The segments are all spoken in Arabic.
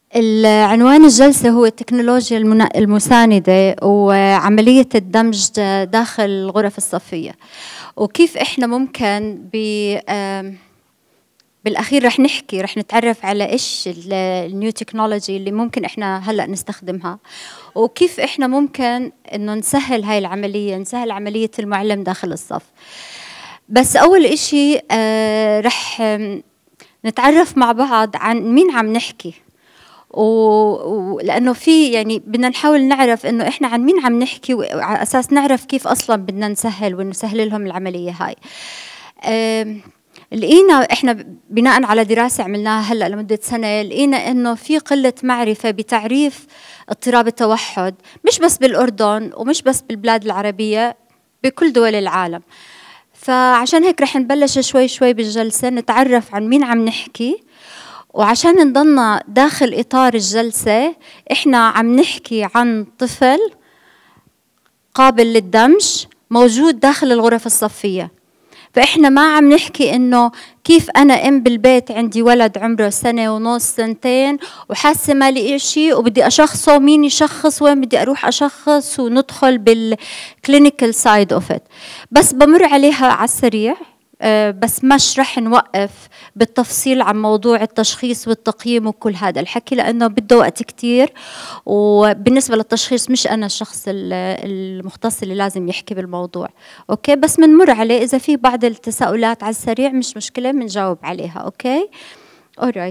عنوان الجلسة هو التكنولوجيا المساندة وعملية الدمج داخل الغرف الصفية، وكيف إحنا ممكن بالأخير رح نتعرف على إيش النيو تكنولوجي اللي ممكن إحنا هلأ نستخدمها، وكيف إحنا ممكن إنه نسهل هاي العملية، نسهل عملية المعلم داخل الصف. بس أول إشي رح نتعرف مع بعض عن مين عم نحكي، ولأنه في يعني بدنا نحاول نعرف إنه إحنا عن مين عم نحكي، وعلى أساس نعرف كيف أصلاً بدنا نسهل ونسهل لهم العملية هاي. لقينا إحنا بناء على دراسة عملناها هلأ لمدة سنة، لقينا إنه في قلة معرفة بتعريف اضطراب التوحد، مش بس بالأردن ومش بس بالبلاد العربية، بكل دول العالم. فعشان هيك رح نبلش شوي شوي بالجلسة نتعرف عن مين عم نحكي، وعشان نضلنا داخل إطار الجلسة إحنا عم نحكي عن طفل قابل للدمج موجود داخل الغرف الصفية. فإحنا ما عم نحكي إنه كيف أنا أم بالبيت عندي ولد عمره سنة ونص سنتين وحاسة ما لي إشي وبدي أشخصه، مين يشخص، وين بدي أروح أشخص، وندخل بالكلينيكال سايد أوف إت. بس بمر عليها على السريع، بس مش رح نوقف بالتفصيل عن موضوع التشخيص والتقييم وكل هذا الحكي، لأنه بده وقت كتير. وبالنسبة للتشخيص مش أنا الشخص المختص اللي لازم يحكي بالموضوع، أوكي؟ بس منمر عليه، إذا في بعض التساؤلات على السريع مش مشكلة بنجاوب عليها، أوكي؟ alright.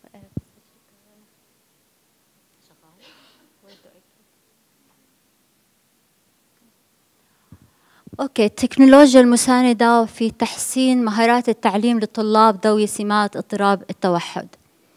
اوكي، التكنولوجيا المساندة في تحسين مهارات التعليم للطلاب ذوي سمات اضطراب التوحد.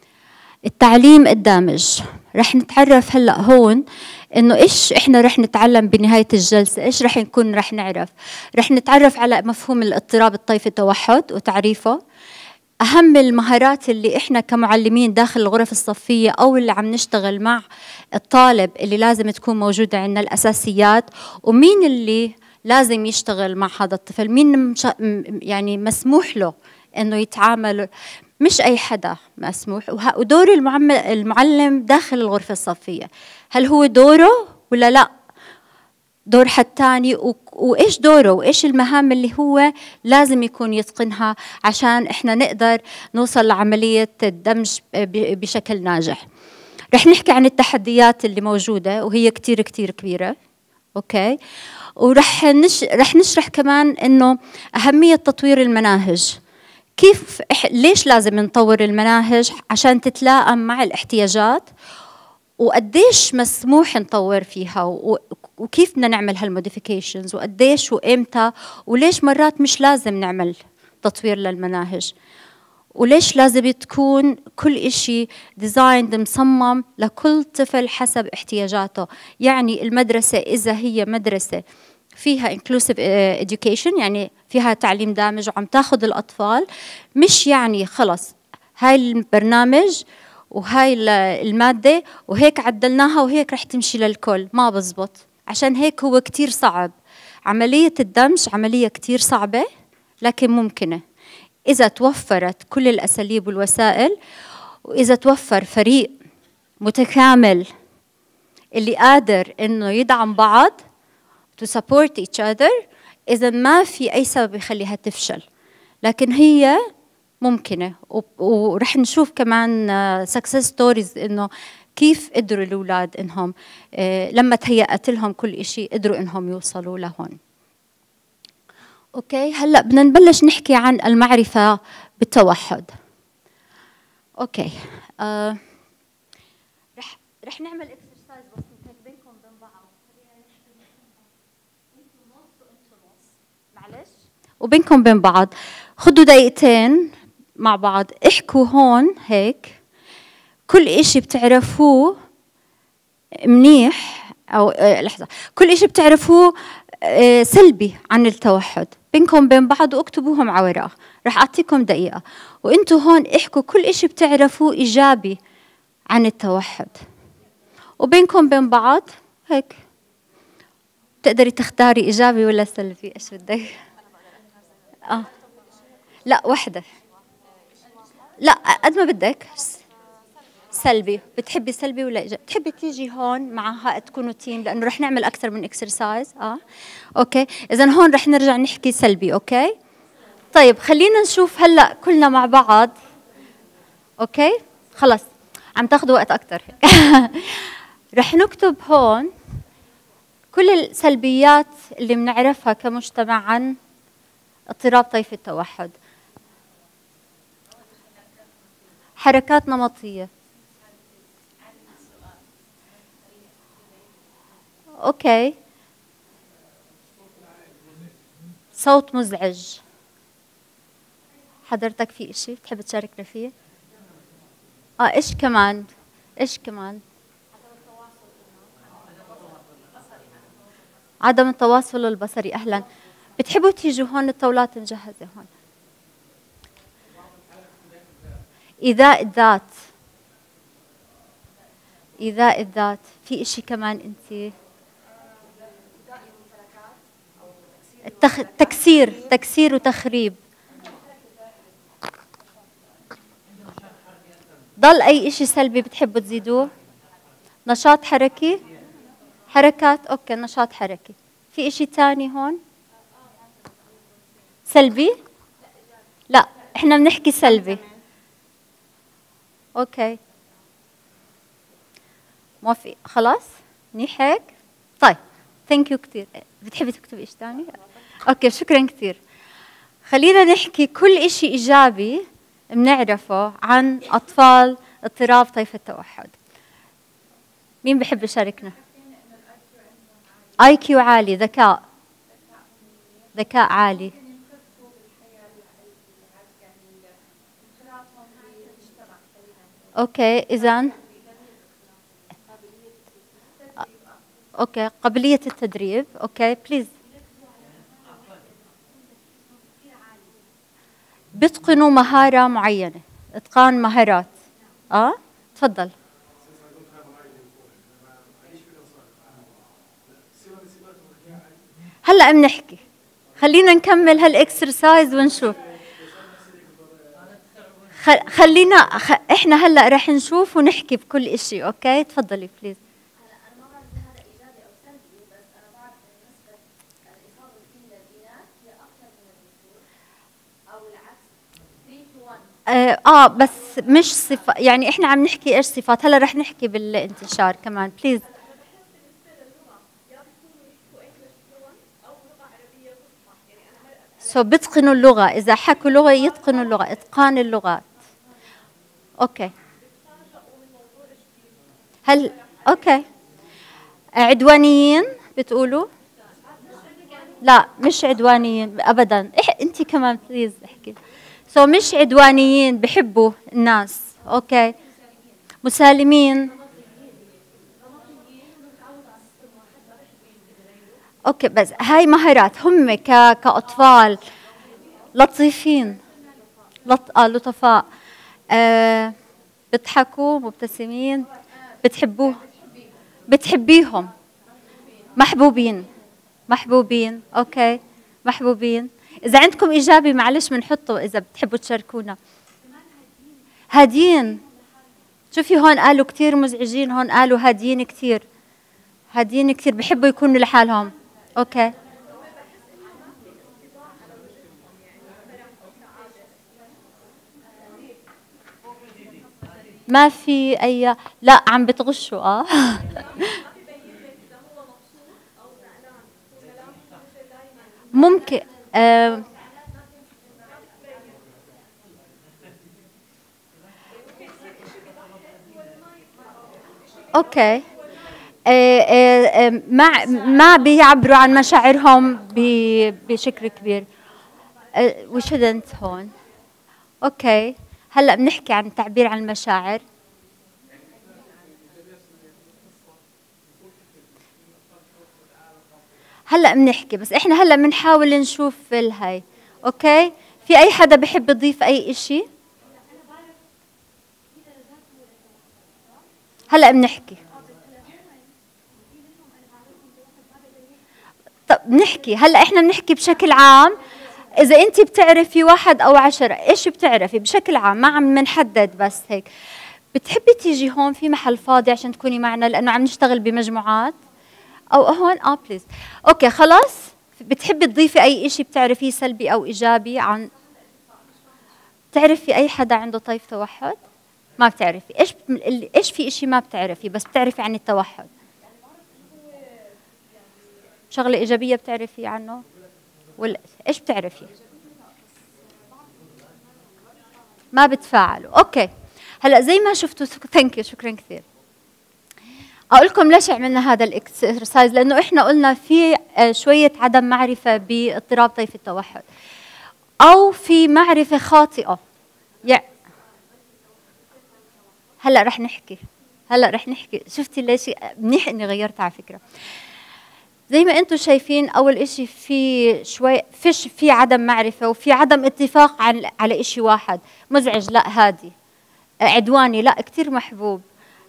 التعليم الدامج، رح نتعرف هلا هون انه ايش احنا رح نتعلم بنهاية الجلسة، ايش رح نعرف. رح نتعرف على مفهوم الاضطراب الطيفي التوحد وتعريفه، أهم المهارات اللي إحنا كمعلمين داخل الغرف الصفية أو اللي عم نشتغل مع الطالب اللي لازم تكون موجودة عندنا، الأساسيات، ومين اللي لازم يشتغل مع هذا الطفل، مين يعني مسموح له إنه يتعامل، مش أي حدا مسموح. ودور المعلم داخل الغرفة الصفية، هل هو دوره ولا لا دور حد تاني، وإيش دوره وإيش المهام اللي هو لازم يكون يتقنها عشان إحنا نقدر نوصل لعملية الدمج بشكل ناجح. رح نحكي عن التحديات اللي موجودة وهي كتير كتير كبيرة، أوكي؟ ورح رح نشرح كمان إنه أهمية تطوير المناهج، كيف ليش لازم نطور المناهج عشان تتلائم مع الاحتياجات، وقديش مسموح نطور فيها، وكيف بدنا نعمل هالموديفيكيشنز، وقديش وإمتى، وليش مرات مش لازم نعمل تطوير للمناهج، وليش لازم تكون كل إشي ديزايند مصمم لكل طفل حسب احتياجاته. يعني المدرسة إذا هي مدرسة فيها inclusive education، يعني فيها تعليم دامج وعم تاخذ الأطفال، مش يعني خلص هاي البرنامج وهاي المادة وهيك عدلناها وهيك رح تمشي للكل، ما بزبط. عشان هيك هو كتير صعب، عملية الدمج عملية كتير صعبة لكن ممكنة إذا توفرت كل الأساليب والوسائل، وإذا توفر فريق متكامل اللي قادر إنه يدعم بعض to support each other، إذا ما في أي سبب يخليها تفشل، لكن هي ممكنة. ورح نشوف كمان success stories إنه كيف قدروا الأولاد إنهم لما تهيأت لهم كل إشي قدروا إنهم يوصلوا لهون. أوكي، هلأ بدنا نبلش نحكي عن المعرفة بالتوحد. أوكي، رح نعمل إكسرسايز بسيط هيك بينكم وبين بعض، معلش، وبينكم وبين بعض خدوا دقيقتين مع بعض، احكوا هون هيك كل إشي بتعرفوه منيح، أو لحظة، كل إشي بتعرفوه سلبي عن التوحد بينكم بين بعض، واكتبوهم على ورقة. رح أعطيكم دقيقة وإنتوا هون احكوا كل إشي بتعرفوه إيجابي عن التوحد، وبينكم بين بعض هيك تقدري تختاري إيجابي ولا سلبي، إيش بدك؟ لا، وحدة، لا قد ما بدك، سلبي. بتحبي سلبي ولا إيجابي؟ بتحبي تيجي هون معها تكونوا تيم لأنه رح نعمل أكثر من اكسرسايز. أوكي، إذا هون رح نرجع نحكي سلبي. أوكي، طيب خلينا نشوف هلأ كلنا مع بعض. أوكي، خلص عم تاخذوا وقت أكثر. رح نكتب هون كل السلبيات اللي بنعرفها كمجتمع عن اضطراب طيف التوحد. حركات نمطية. أوكي، صوت مزعج. حضرتك في إشي بتحب تشاركنا فيه؟ إيش كمان؟ إيش كمان؟ عدم التواصل البصري. أهلا، بتحبوا تيجوا هون؟ الطاولات مجهزة هون. إيذاء الذات. إيذاء الذات. في إشي كمان أنت؟ تكسير وتخريب. ضل أي إشي سلبي بتحبوا تزيدوه؟ نشاط حركي. حركات. أوكي، نشاط حركي. في إشي تاني هون سلبي؟ لا، إحنا بنحكي سلبي. أوكي، موافق. خلاص منيح هيك. طيب ثانك يو كثير. بتحبي تكتبي إيش تاني؟ أوكي، شكرا كثير. خلينا نحكي كل إشي إيجابي بنعرفه عن أطفال اضطراب طيف التوحد. مين بحب يشاركنا؟ IQ عالي، ذكاء عالي. اوكي، اذا اوكي، قابلية التدريب. اوكي بليز. بيتقنوا مهارة معينة، اتقان مهارات. تفضل. هلا بنحكي، خلينا نكمل هالاكسرسايز ونشوف. احنا هلا رح نشوف ونحكي بكل إشي. اوكي تفضلي بليز. بس مش صفة، يعني احنا عم نحكي ايش صفات. هلا رح نحكي بالانتشار كمان بليز. بيتقنوا اللغة، إذا حكوا لغة يتقنوا اللغة، إتقان اللغات. أوكي. أوكي. عدوانيين بتقولوا؟ لا مش عدوانيين أبدا. أنت كمان بليز احكي. مش عدوانيين، بحبوا الناس. أوكي. مسالمين. اوكي، بس هاي مهارات. هم كأطفال لطيفين، لطفاء، بيضحكوا، مبتسمين، بتحبيهم، محبوبين. اوكي، محبوبين. اذا عندكم ايجابي معلش بنحطه اذا بتحبوا تشاركونا. هادين. شوفي هون قالوا كثير مزعجين، هون قالوا هادين كثير. بحبوا يكونوا لحالهم. اوكي. ما في اي. لا عم بتغشوا. ممكن. اوكي. ما بيعبروا عن مشاعرهم بشكل كبير. we shouldn't هون. اوكي، هلا بنحكي عن التعبير عن المشاعر. هلا بنحكي، بس احنا هلا بنحاول نشوف الهاي. اوكي، في اي حدا بحب يضيف اي اشي؟ هلا بنحكي. طب بنحكي هلا، احنا بنحكي بشكل عام. اذا انت بتعرفي 1 أو 10 ايش بتعرفي بشكل عام، ما عم نحدد بس هيك. بتحبي تيجي هون في محل فاضي عشان تكوني معنا لانه عم نشتغل بمجموعات؟ او هون بليز. اوكي خلاص. بتحبي تضيفي اي شيء بتعرفيه سلبي او ايجابي عن، بتعرفي اي حدا عنده طيف توحد؟ ما بتعرفي ايش في شيء ما بتعرفي بس بتعرفي عن التوحد؟ شغله ايجابيه بتعرفي عنه ولا ايش بتعرفي؟ ما بتفاعلوا. اوكي هلا زي ما شفتوا، ثانك يو، شكرا كثير. اقول لكم ليش عملنا هذا الاكسرسايز، لانه احنا قلنا في شويه عدم معرفه باضطراب طيف التوحد او في معرفه خاطئه. هلا رح نحكي. شفتي ليش منيح اني غيرت على فكره. زي ما انتم شايفين، اول شيء في شوي فيش في عدم معرفه وفي عدم اتفاق على شيء واحد. مزعج لا هادي، عدواني لا كثير محبوب،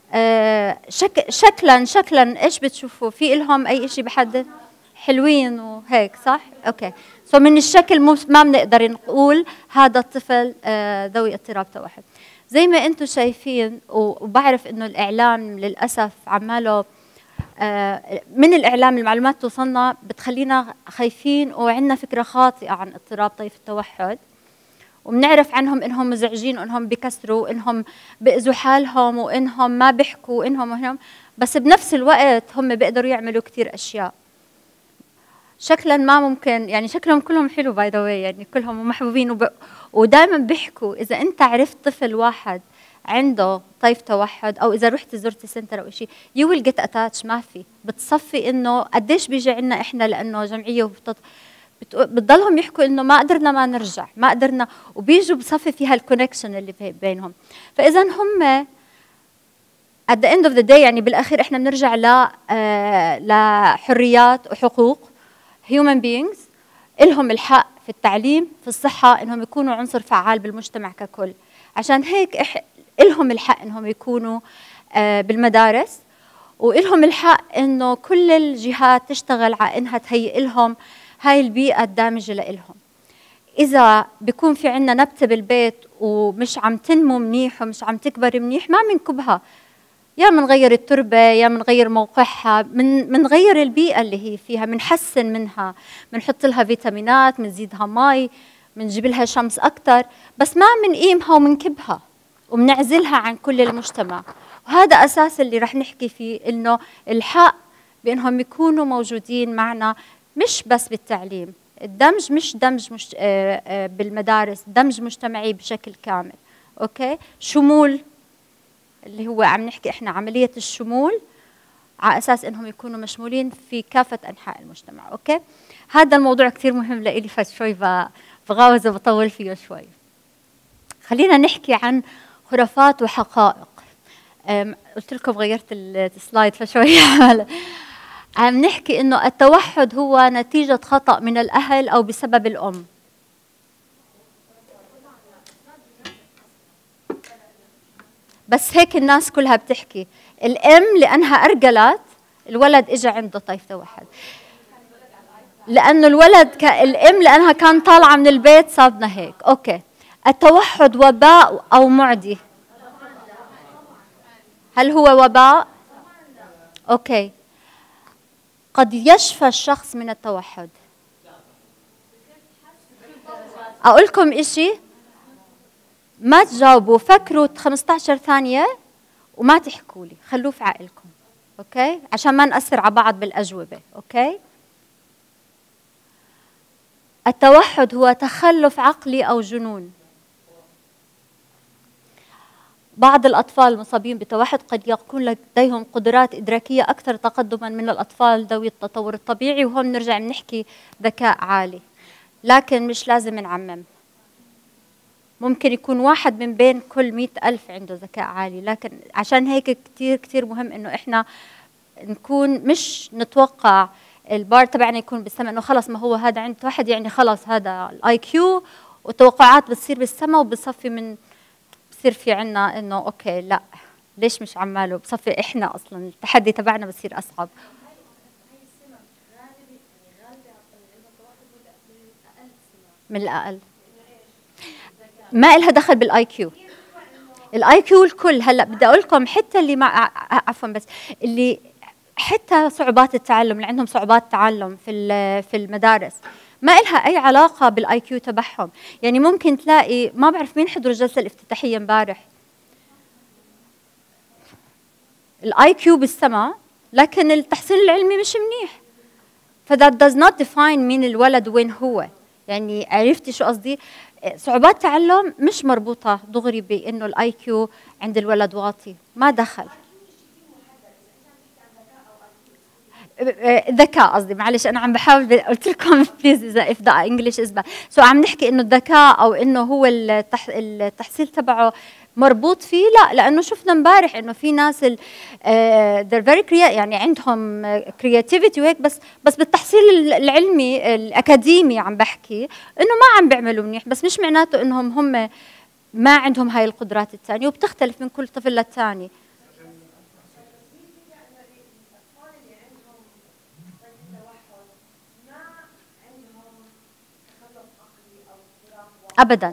شكلا ايش بتشوفوا في لهم اي شيء بحدد؟ حلوين وهيك صح؟ اوكي سو من الشكل ما بنقدر نقول هذا الطفل ذوي اضطراب توحد. زي ما انتم شايفين، وبعرف انه الاعلام للاسف عماله من الاعلام المعلومات توصلنا بتخلينا خايفين وعندنا فكره خاطئه عن اضطراب طيف التوحد، وبنعرف عنهم انهم مزعجين وانهم بكسروا وانهم بيأذوا حالهم وانهم ما بيحكوا وانهم بس بنفس الوقت هم بيقدروا يعملوا كثير اشياء. شكلا ما ممكن يعني شكلهم كلهم حلو باي ذا واي، يعني كلهم محبوبين ودائما بيحكوا. اذا انت عرفت طفل واحد عنده طيف توحد او اذا رحت زرتي سنتر او شيء يو ويل جيت اتاتش، ما في بتصفي انه قديش بيجي عنا احنا لانه جمعيه بتضلهم يحكوا انه ما قدرنا ما نرجع ما قدرنا، وبيجوا بصفي فيها الكونكشن اللي بينهم. فاذا هم at the end of the day يعني بالاخير احنا بنرجع لحريات وحقوق human beings إلهم الحق في التعليم في الصحة إنهم يكونوا عنصر فعال بالمجتمع ككل. عشان هيك إلهم الحق إنهم يكونوا بالمدارس، وإلهم الحق إنه كل الجهات تشتغل على إنها تهيئ لهم هاي البيئة الدامجة لإلهم. إذا بيكون في عنا نبتة بالبيت ومش عم تنمو منيح ومش عم تكبر منيح ما بنكبها، يا منغير التربة يا منغير موقعها، منغير البيئة اللي هي فيها، منحسن منها، منحط لها فيتامينات، منزيدها مي، منجيب لها شمس أكتر، بس ما منقيمها ومنكبها ومنعزلها عن كل المجتمع. وهذا أساس اللي رح نحكي فيه، إنه الحق بأنهم يكونوا موجودين معنا مش بس بالتعليم. الدمج مش دمج بالمدارس، دمج مجتمعي بشكل كامل. أوكي، شمول اللي هو عم نحكي احنا عملية الشمول على أساس إنهم يكونوا مشمولين في كافة أنحاء المجتمع. أوكي، هذا الموضوع كثير مهم لإلي، فشوي بغاوز وبطول فيه شوي. خلينا نحكي عن خرافات وحقائق. قلت لكم غيرت السلايد فشوي عم نحكي إنه التوحد هو نتيجة خطأ من الأهل أو بسبب الأم. بس هيك الناس كلها بتحكي، الام لانها ارجلت الولد اجى عنده طيف توحد، لانه الولد الام لانها كان طالعه من البيت صابنا هيك. اوكي، التوحد وباء او معدي؟ هل هو وباء؟ اوكي، قد يشفى الشخص من التوحد. اقول لكم اشي، ما تجاوبوا، فكروا 15 ثانية وما تحكوا لي، خلوه في عقلكم. اوكي، عشان ما نأثر على بعض بالأجوبة. اوكي، التوحد هو تخلف عقلي أو جنون. بعض الأطفال المصابين بتوحد قد يكون لديهم قدرات إدراكية أكثر تقدما من الأطفال ذوي التطور الطبيعي، وهون نرجع بنحكي ذكاء عالي، لكن مش لازم نعمم. ممكن يكون واحد من بين كل 100,000 عنده ذكاء عالي، لكن عشان هيك كتير كتير مهم إنه إحنا نكون مش نتوقع البار تبعنا يكون بالسماء، إنه خلص ما هو هذا عنده توحد يعني خلص هذا الآي كيو، والتوقعات بتصير بالسماء وبصفي من بصير في عنا إنه أوكي لا ليش مش عماله، بصفي إحنا أصلا التحدي تبعنا بصير أصعب. من الأقل ما إلها دخل بالآي كيو، الاي كيو الكل. هلا بدي اقول لكم حتى اللي مع عفوا بس اللي حتى صعوبات التعلم، اللي عندهم صعوبات تعلم في المدارس، ما إلها أي علاقة بالاي كيو تبعهم. يعني ممكن تلاقي، ما بعرف مين حضر الجلسة الافتتاحية امبارح، الاي كيو بالسما لكن التحصيل العلمي مش منيح. فذات does not define مين الولد وين هو. يعني عرفتي شو قصدي؟ صعوبات تعلم مش مربوطة دغري بإنه الاي كيو عند الولد واطي، ما دخل. ذكاء قصدي، معلش انا عم بحاول قلت لكم بليز اذا if the English is bad. سو عم نحكي انه الذكاء او انه هو التحصيل تبعه مربوط فيه، لا، لانه شفنا امبارح انه في ناس they're very يعني عندهم creativity وهيك، بس بالتحصيل العلمي الاكاديمي عم بحكي انه ما عم بيعملوا منيح، بس مش معناته انهم هم ما عندهم هاي القدرات الثانيه، وبتختلف من كل طفل للثاني. ابدا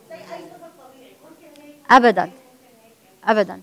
ابدا ابدا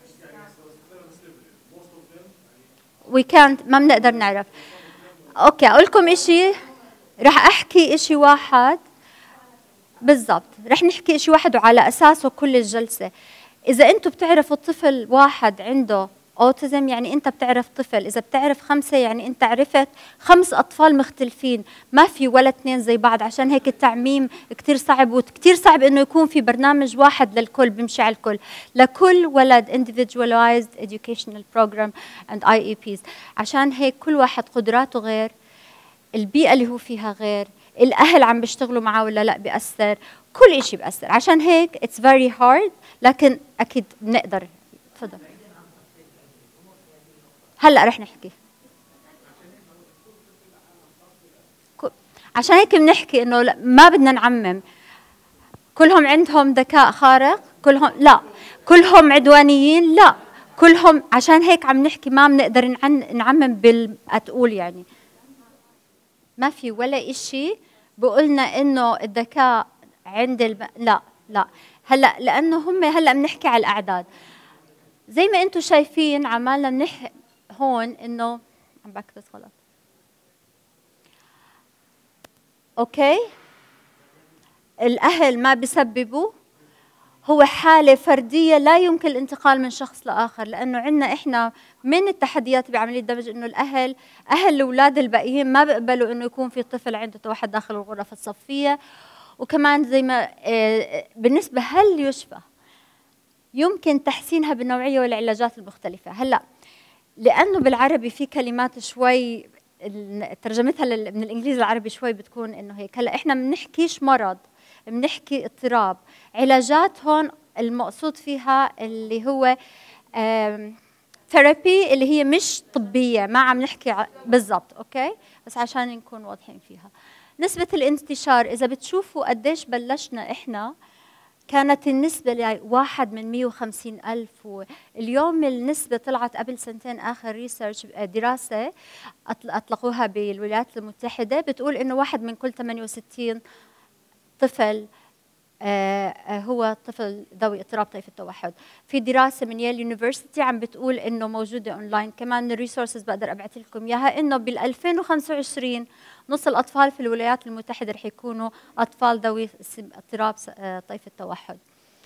we can't، ما بنقدر نعرف. اوكي اقول لكم شيء، رح احكي شيء واحد بالضبط، رح نحكي شيء واحد وعلى اساسه كل الجلسه. اذا انتم بتعرفوا طفل واحد عنده اوتيزم، يعني انت بتعرف طفل، اذا بتعرف 5 يعني انت عرفت 5 اطفال مختلفين، ما في ولا 2 زي بعض. عشان هيك التعميم كثير صعب، وكثير صعب انه يكون في برنامج واحد للكل بيمشي على الكل. لكل ولد individualized educational program and IEPs. عشان هيك كل واحد قدراته غير، البيئة اللي هو فيها غير، الأهل عم بيشتغلوا معاه ولا لا بيأثر، كل شيء بيأثر. عشان هيك it's very hard، لكن أكيد بنقدر. تفضل. هلا رح نحكي. عشان هيك بنحكي انه ما بدنا نعمم. كلهم عندهم ذكاء خارق؟ كلهم لا. كلهم عدوانيين؟ لا. كلهم. عشان هيك عم نحكي ما بنقدر نعمم بالتقول. يعني ما في ولا إشي بقولنا انه الذكاء عند لا لا. هلا لانه هم هلا بنحكي على الاعداد زي ما انتم شايفين، عمالنا هون انه عم بكبس غلط. اوكي، الاهل ما بيسببوا، هو حالة فردية لا يمكن الانتقال من شخص لآخر. لأنه عندنا إحنا من التحديات بعملية الدمج إنه أهل الأولاد الباقيين ما بيقبلوا إنه يكون في طفل عنده توحد داخل الغرف الصفية. وكمان زي ما بالنسبة هل يشفى، يمكن تحسينها بالنوعية والعلاجات المختلفة. هلأ لأنه بالعربي في كلمات شوي ترجمتها من الإنجليزي العربي شوي بتكون إنه هيك. هلأ إحنا بنحكيش مرض، بنحكي اضطراب. علاجات هون المقصود فيها اللي هو ثيرابي اللي هي مش طبية، ما عم نحكي بالضبط. أوكي، بس عشان نكون واضحين فيها. نسبة الانتشار إذا بتشوفوا قديش بلشنا إحنا، كانت النسبة لواحد من 150,000، واليوم النسبة طلعت قبل 2 آخر ريسيرش دراسة أطلقوها بالولايات المتحدة بتقول إنه 1 من كل 68 طفل هو طفل ذوي اضطراب طيف التوحد. في دراسة من ييل يونيفرسيتي عم بتقول إنه موجودة أونلاين، كمان الريسورسز بقدر أبعث لكم إياها، إنه بال 2025 نص الأطفال في الولايات المتحدة رح يكونوا أطفال ذوي اضطراب طيف التوحد.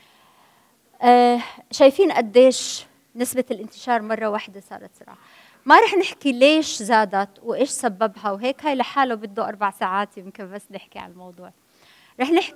شايفين قديش نسبة الانتشار مرة واحدة صارت سرعة. ما رح نحكي ليش زادت وإيش سببها وهيك، هاي لحاله بده 4 ساعات يمكن بس نحكي على الموضوع. رح نحكي،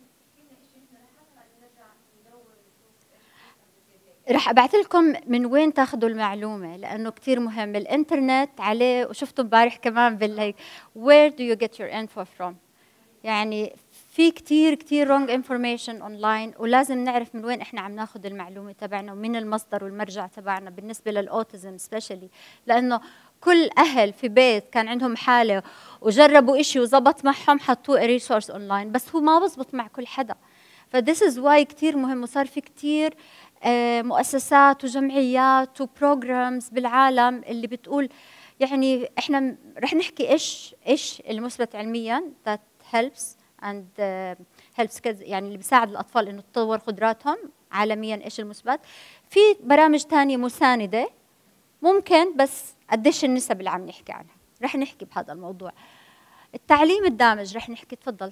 رح ابعث لكم من وين تاخذوا المعلومه لانه كثير مهم. الانترنت عليه، وشفتوا امبارح كمان بالهيك where do you get your info from. يعني في كثير wrong information اونلاين، ولازم نعرف من وين احنا عم ناخذ المعلومه تبعنا ومن المصدر والمرجع تبعنا بالنسبه للاوتيزم سبيشلي. لانه كل اهل في بيت كان عندهم حاله وجربوا شيء وزبط معهم حطوه ريسورس اونلاين، بس هو ما بزبط مع كل حدا. فthis is why كثير مهم. وصار في كثير مؤسسات وجمعيات وبروجرامز بالعالم اللي بتقول، يعني احنا رح نحكي ايش المثبت علميا that helps and helps kids، يعني اللي بيساعد الاطفال انه تطور قدراتهم عالميا ايش المثبت. في برامج ثانيه مسانده ممكن، بس قديش النسب اللي عم نحكي عنها، رح نحكي بهذا الموضوع. التعليم الدامج رح نحكي، تفضل.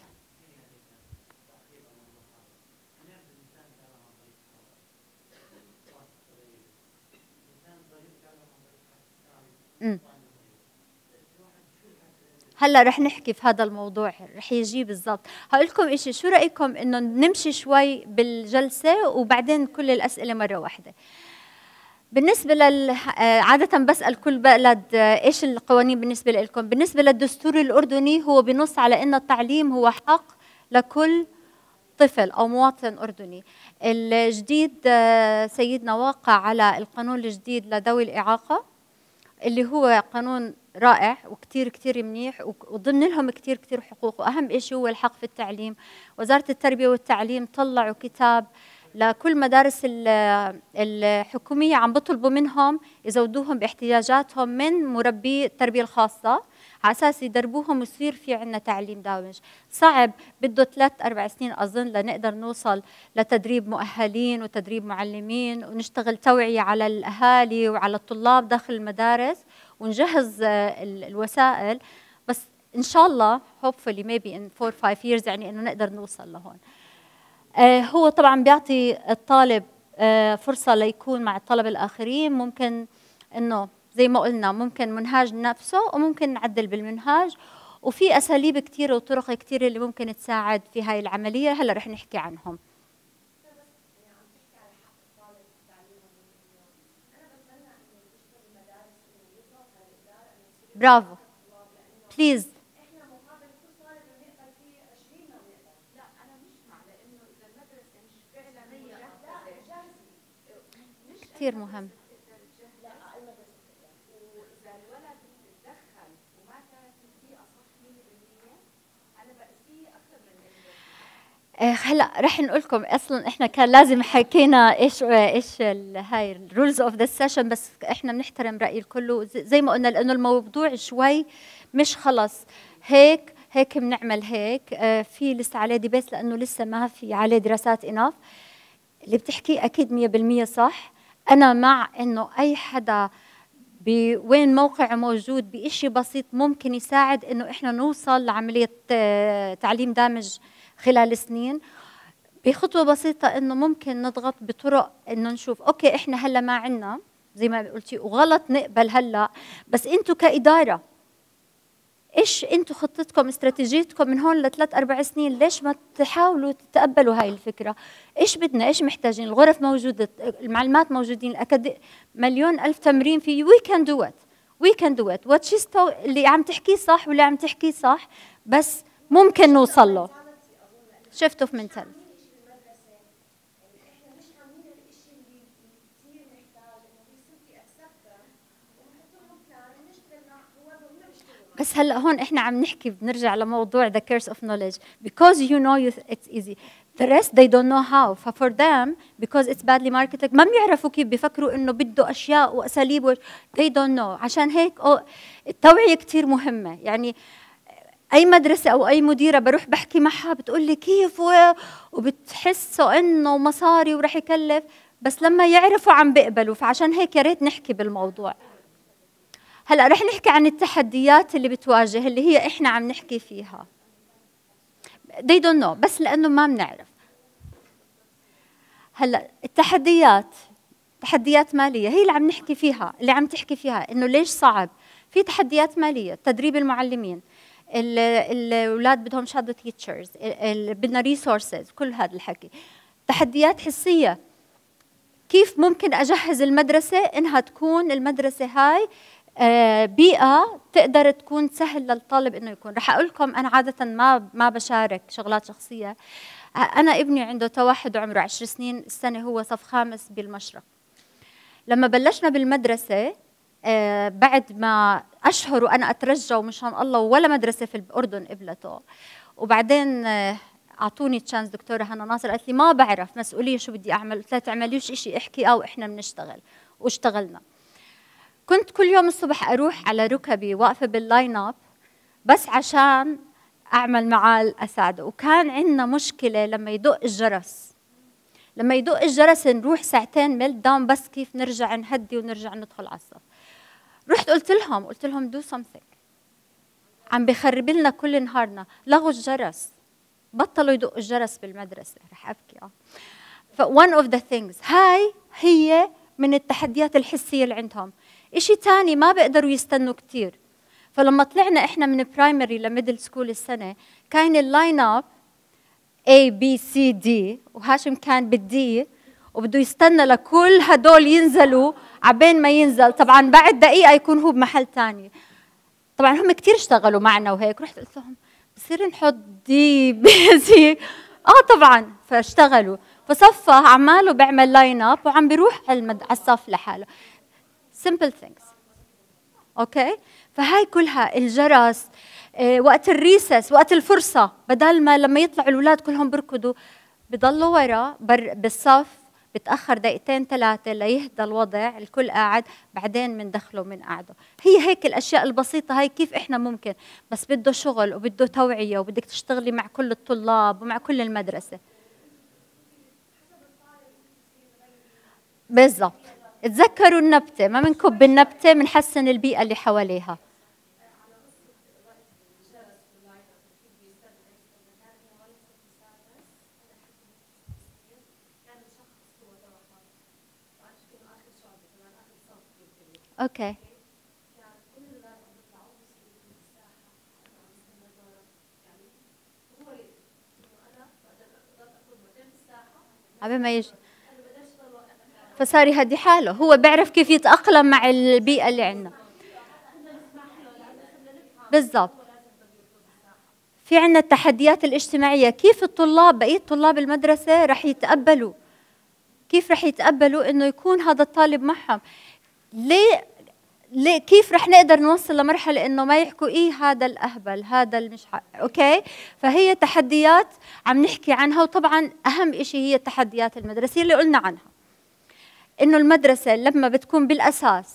هلا رح نحكي في هذا الموضوع، رح يجي بالضبط. هقول لكم شيء، شو رايكم انه نمشي شوي بالجلسه وبعدين كل الاسئله مره واحده. بالنسبه عاده بسال كل بلد ايش القوانين بالنسبه لكم. بالنسبه للدستور الاردني هو بنص على ان التعليم هو حق لكل طفل او مواطن اردني. الجديد سيدنا واقع على القانون الجديد لذوي الاعاقه، اللي هو قانون رائع وكتير كتير منيح، وضمن لهم كتير كتير حقوق، وأهم شيء هو الحق في التعليم. وزارة التربية والتعليم طلعوا كتاب لكل مدارس الحكومية، عم بطلبوا منهم يزودوهم باحتياجاتهم من مربي التربية الخاصة، على أساس يدربوهم ويصير في عندنا تعليم دامج. صعب، بده 3-4 سنين أظن لنقدر نوصل لتدريب مؤهلين وتدريب معلمين، ونشتغل توعية على الأهالي وعلى الطلاب داخل المدارس، ونجهز الوسائل. بس إن شاء الله hopefully maybe in 4-5 years يعني إنه نقدر نوصل لهون. هو طبعا بيعطي الطالب فرصة ليكون مع الطلبة الآخرين. ممكن إنه زي ما قلنا ممكن منهاج نفسه، وممكن نعدل بالمنهاج، وفي أساليب كثيرة وطرق كثيرة اللي ممكن تساعد في هاي العملية. هلا رح نحكي عنهم. برافو بليز. كثير مهم. هلا رح نقول لكم، اصلا احنا كان لازم حكينا ايش هاي الرولز اوف ذا سيشن، بس احنا بنحترم راي الكل زي ما قلنا، لانه الموضوع شوي مش خلص هيك بنعمل هيك. في لسه عليه ديبيت لانه لسه ما في عليه دراسات اناف. اللي بتحكيه اكيد 100% صح. انا مع انه اي حدا بوين موقعه موجود بشيء بسيط ممكن يساعد انه احنا نوصل لعمليه تعليم دامج خلال سنين، بخطوه بسيطه. انه ممكن نضغط بطرق انه نشوف اوكي احنا هلا ما عندنا زي ما قلتي، وغلط نقبل هلا، بس انتم كاداره ايش انتم خطتكم استراتيجيتكم من هون ل3-4 سنين؟ ليش ما تحاولوا تتقبلوا هاي الفكره؟ ايش بدنا، ايش محتاجين؟ الغرف موجوده، المعلمات موجودين، مليون الف تمرين في وي كان دو ات، وي كان دو ات. وات اللي عم تحكيه صح واللي عم تحكيه صح، بس ممكن نوصل له. شفته في منتل بس هلا هون احنا عم نحكي، بنرجع لموضوع the curse of knowledge. Because you know it's easy, the rest they don't know how. For them because it's badly marketed ما بيعرفوا كيف، بيفكروا انه بده اشياء واساليب they don't know. عشان هيك التوعية كثير مهمة. يعني اي مدرسة او اي مديرة بروح بحكي معها بتقول لي كيف وبتحسوا انه مصاري ورح يكلف، بس لما يعرفوا عم بيقبلوا. فعشان هيك يا ريت نحكي بالموضوع. هلا رح نحكي عن التحديات اللي بتواجه، اللي هي احنا عم نحكي فيها. they don't know بس لانه ما بنعرف. هلا التحديات، تحديات ماليه هي اللي عم نحكي فيها، اللي عم تحكي فيها انه ليش صعب. في تحديات ماليه، تدريب المعلمين، الاولاد بدهم شهاده تيتشرز، بدنا ريسورسز، كل هذا الحكي. تحديات حسيه، كيف ممكن اجهز المدرسه انها تكون المدرسه هاي بيئة تقدر تكون سهل للطالب انه يكون. رح اقول لكم انا عادة ما بشارك شغلات شخصية. انا ابني عنده توحد وعمره 10 سنين، السنة هو صف 5 بالمشرق. لما بلشنا بالمدرسة بعد ما اشهر وانا اترجى ومشان الله ولا مدرسة في الاردن قبلته، وبعدين اعطوني تشانس دكتورة هنا ناصر، قالت لي ما بعرف مسؤولية شو بدي اعمل. قلت لها تعمليش شيء، احكي واحنا بنشتغل. واشتغلنا. كنت كل يوم الصبح أروح على ركبي واقفة باللاين اب بس عشان أعمل معاه الأسعد. وكان عندنا مشكلة لما يدق الجرس، لما يدق الجرس نروح ساعتين ميلت داون، بس كيف نرجع نهدي ونرجع ندخل على الصف. رحت قلت لهم دو سمثينج، عم بخرب لنا كل نهارنا. لغوا الجرس، بطلوا يدقوا الجرس بالمدرسة. رح أبكي. ف one of the things هاي هي من التحديات الحسية اللي عندهم. إشي تاني، ما بيقدروا يستنوا كتير. فلما طلعنا إحنا من برايمري لميدل سكول السنة، كان اللاين اب A B C D، وهاشم كان بالدي، وبده يستنى لكل هدول ينزلوا عبين ما ينزل. طبعا بعد دقيقة يكون هو بمحل تاني. طبعا هم كتير اشتغلوا معنا وهيك. رحت قلت لهم بصير نحط دي بي سي؟ طبعا. فاشتغلوا، فصفى عماله بيعمل لاين اب وعم بيروح على الصف لحاله. simple things. اوكي. فهاي كلها الجرس، وقت الريسس، وقت الفرصه، بدل ما لما يطلعوا الاولاد كلهم بركضوا، بضلوا ورا بالصف، بتاخر دقيقتين ثلاثه ليهدى الوضع، الكل قاعد، بعدين بندخله من قعده. هي هيك الاشياء البسيطه هاي كيف احنا ممكن، بس بده شغل وبده توعيه وبدك تشتغلي مع كل الطلاب ومع كل المدرسه. بالضبط. تذكروا النبته، ما بنكب النبته، بنحسن البيئه اللي حواليها. اوكي. قبل ما يجي، فصار يهدي حاله، هو بيعرف كيف يتأقلم مع البيئة اللي عندنا. بالضبط. في عندنا التحديات الاجتماعية، كيف الطلاب، بقية طلاب المدرسة رح يتقبلوا، كيف رح يتقبلوا انه يكون هذا الطالب معهم؟ ليه كيف رح نقدر نوصل لمرحلة انه ما يحكوا هذا الاهبل، هذا المش اوكي. فهي تحديات عم نحكي عنها. وطبعا اهم شيء هي التحديات المدرسية اللي قلنا عنها، انه المدرسة لما بتكون بالاساس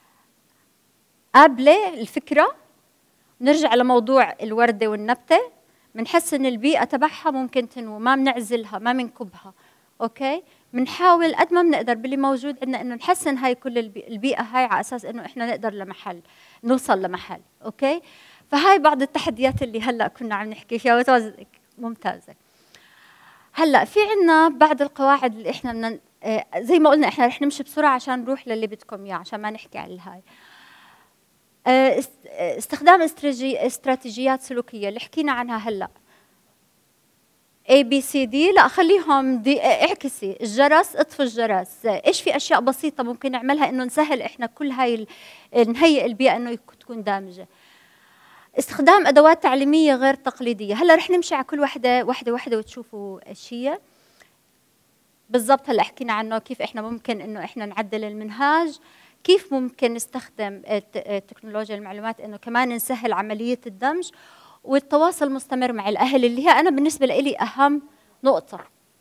قابلة الفكرة، نرجع لموضوع الوردة والنبتة، بنحسن البيئة تبعها، ممكن تنمو، ما بنعزلها، ما بنكبها. اوكي. بنحاول قد ما بنقدر باللي موجود عندنا انه نحسن هاي كل البيئة هاي، على اساس انه احنا نقدر لمحل، نوصل لمحل. اوكي. فهاي بعض التحديات اللي هلا كنا عم نحكي فيها، ممتازة. هلا في عندنا بعض القواعد اللي احنا بدنا، زي ما قلنا احنا رح نمشي بسرعة عشان نروح للي بدكم اياه، عشان ما نحكي عن الهاي. استخدام استراتيجيات سلوكية اللي حكينا عنها هلا. A B C D، لا خليهم دي. اعكسي الجرس، اطفي الجرس. ايش في اشياء بسيطة ممكن نعملها انه نسهل احنا كل هاي نهيئ البيئة انه تكون دامجة. استخدام ادوات تعليمية غير تقليدية. هلا رح نمشي على كل وحدة وتشوفوا ايش هي بالضبط. هلا حكينا عنه كيف احنا ممكن انه احنا نعدل المنهاج، كيف ممكن نستخدم تكنولوجيا المعلومات انه كمان نسهل عملية الدمج، والتواصل مستمر مع الاهل اللي هي انا بالنسبة لي اهم نقطة.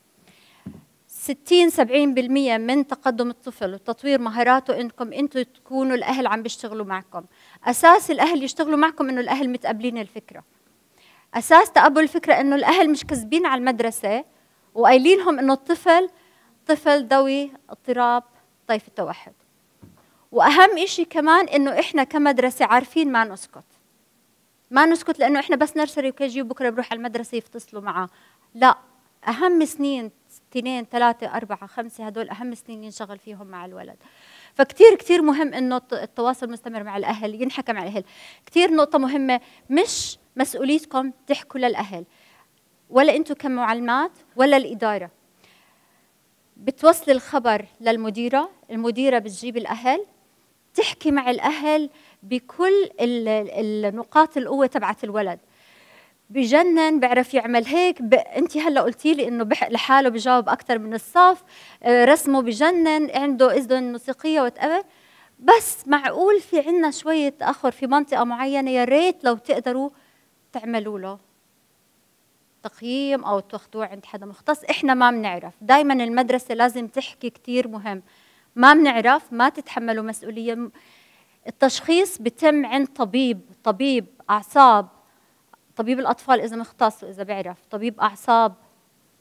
60-70% من تقدم الطفل وتطوير مهاراته انكم انتم تكونوا الاهل عم بيشتغلوا معكم. اساس الاهل يشتغلوا معكم انه الاهل متقبلين الفكرة. اساس تقبل الفكرة انه الاهل مش كذبين على المدرسة وقايلين لهم انه الطفل طفل ذوي اضطراب طيف التوحد. واهم إشي كمان انه احنا كمدرسة عارفين ما نسكت لانه احنا بس نرسري وكي وبكره بروح على المدرسة يفتصلوا معه. لا، اهم سنين 2 3 4 5 هدول اهم سنين ينشغل فيهم مع الولد. فكتير كتير مهم انه التواصل مستمر مع الاهل، ينحكى مع الاهل. كتير نقطة مهمة، مش مسؤوليتكم تحكوا للاهل، ولا انتم كمعلمات ولا الإدارة. بتوصل الخبر للمديرة، المديرة بتجيب الأهل، تحكي مع الأهل بكل النقاط القوة تبعت الولد. بجنن، بيعرف يعمل هيك. انت هلا قلتي لي انه لحاله بجاوب اكثر من الصف، رسمه بجنن، عنده اذن موسيقيه وتقبل. بس معقول في عندنا شويه تاخر في منطقه معينه، يا ريت لو تقدروا تعملوا له تقييم او تاخذوه عند حدا مختص. احنا ما بنعرف، دائما المدرسه لازم تحكي، كثير مهم. ما بنعرف، ما تتحملوا مسؤوليه. التشخيص بتم عند طبيب اعصاب، طبيب الاطفال اذا مختص واذا بيعرف، طبيب اعصاب،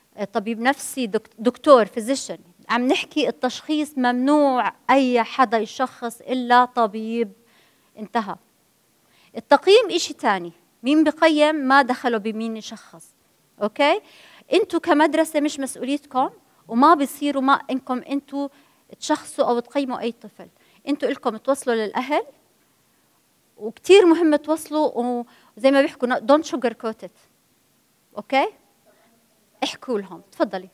طبيب نفسي، دكتور فيزيشن، عم نحكي التشخيص ممنوع أي حدا يشخص إلا طبيب، انتهى. التقييم إشي تاني، مين بقيم ما دخلوا بمين يشخص. أوكي؟ أنتوا كمدرسة مش مسؤوليتكم، وما بيصيروا ما إنكم أنتوا تشخصوا أو تقيموا أي طفل. أنتوا إلكم توصلوا للأهل، وكتير مهم توصلوا، وزي ما بيحكوا don't sugarcoat it. أوكي؟ احكوا لهم، تفضلي.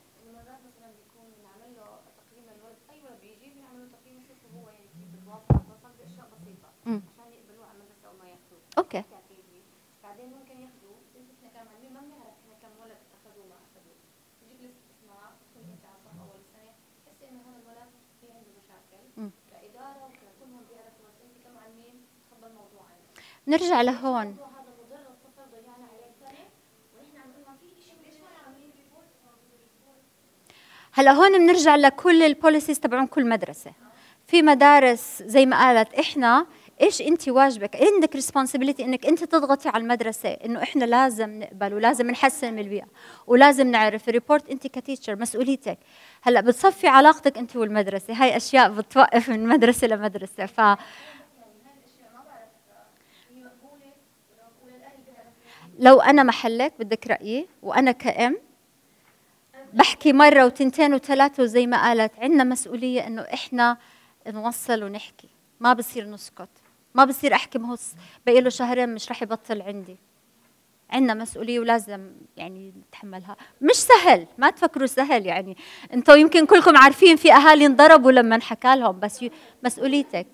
اوكي. بعدين ممكن ياخذوا احنا كمعلمين ما بنعرف احنا كم ولد اخذوه ما اخذوه، تجيب لست اسماء، تكون انت على صف اول السنه تحس انه هذا الولد في عنده مشاكل، كاداره وكلهم بيعرفوا، بس انت كمعلمين تخبى الموضوع عنه. نرجع لهون، هذا مضر الطفل، ضيعنا عليه سنه ونحن عم نقول ما في شيء، ليش ما عاملين ريبورت؟ هلا هون بنرجع لكل البوليسيز تبعون كل مدرسه. في مدارس زي ما قالت احنا ايش انت واجبك، عندك ريسبونسبيلتي انك انت تضغطي على المدرسه انه احنا لازم نقبل ولازم نحسن من البيئه ولازم نعرف الريبورت. انت كتيتشر مسؤوليتك. هلا بتصفي علاقتك انت والمدرسه، هاي اشياء بتوقف من مدرسه لمدرسه. لو انا محلك بدك رايي، وانا كأم بحكي مره وتنتين وثلاثه، وزي ما قالت عندنا مسؤوليه انه احنا نوصل ونحكي، ما بصير نسكت، ما بصير احكي ما هو بقي له شهرين مش رح يبطل عندي. عندنا مسؤوليه ولازم يعني نتحملها. مش سهل، ما تفكروا سهل، يعني انتم يمكن كلكم عارفين في اهالي انضربوا لما انحكى لهم، بس مسؤوليتك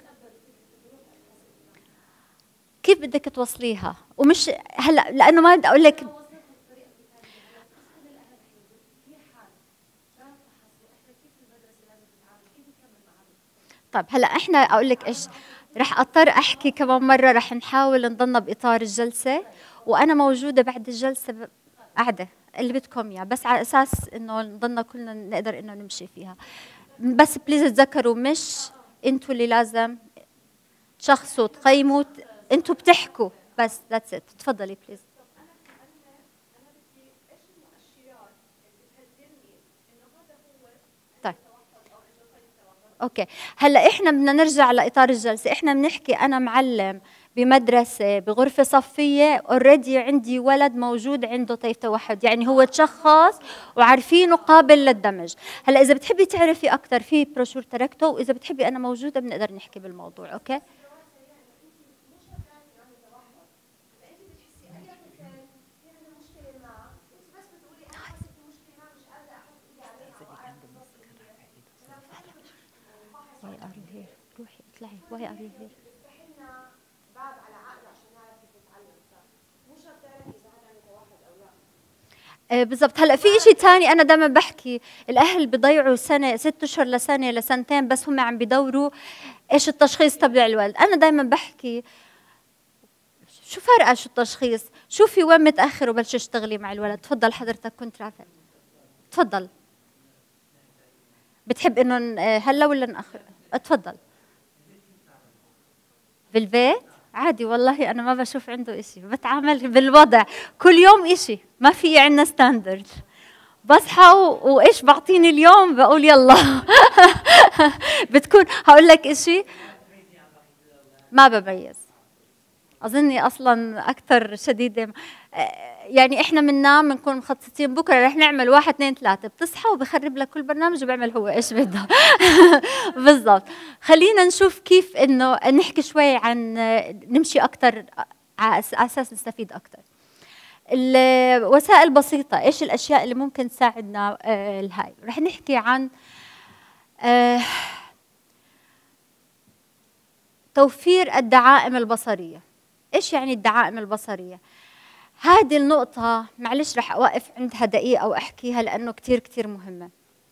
كيف بدك توصليها. ومش هلا لانه ما بدي اقول لك طيب. هلا احنا اقول لك ايش رح اضطر احكي كمان مره، رح نحاول نضلنا باطار الجلسه، وانا موجوده بعد الجلسه قاعده اللي بدكم اياه، بس على اساس انه نضلنا كلنا نقدر انه نمشي فيها. بس بليز تذكروا مش انتوا اللي لازم تشخصوا تقيموا، انتوا بتحكوا بس. ذاتس ات. تفضلي بليز. طيب اوكي. هلا احنا بدنا نرجع لاطار الجلسه. احنا بنحكي انا معلم بمدرسه بغرفه صفيه، اوريدي عندي ولد موجود عنده طيف توحد، يعني هو تشخص وعارفينه قابل للدمج. هلا اذا بتحبي تعرفي اكثر في بروشور تركته، واذا بتحبي انا موجوده بنقدر نحكي بالموضوع. اوكي. روحي اطلعي. why are you here؟ بالضبط. هلا في شيء ثاني انا دائما بحكي، الاهل بيضيعوا سنه 6 اشهر لسنه لسنتين بس هم عم بيدوروا ايش التشخيص تبع الولد. انا دائما بحكي شو فرقه شو التشخيص، شوفي وين متاخر وبلشي اشتغلي مع الولد. تفضل حضرتك كنت رافع. تفضل. بتحب انه هلا ولا ناخر؟ تفضل. بالبيت عادي والله، انا ما بشوف عنده إشي، بتعامل بالوضع كل يوم إشي، ما في عندنا ستاندرد. بصحى وايش بعطيني اليوم بقول يلا. بتكون هقول لك إشي ما بميز، اظني اصلا اكثر شديده. يعني احنا بننام بنكون مخططين بكره رح نعمل 1 2 3، بتصحى وبخرب لك كل برنامج وبيعمل هو ايش بده. بالضبط. خلينا نشوف كيف انه نحكي شوي عن نمشي اكثر على اساس نستفيد اكثر. الوسائل بسيطه، ايش الاشياء اللي ممكن تساعدنا الهاي. رح نحكي عن توفير الدعائم البصريه. ايش يعني الدعائم البصريه؟ هذه النقطة معلش رح أوقف عندها دقيقة وأحكيها لأنه كتير كتير مهمة.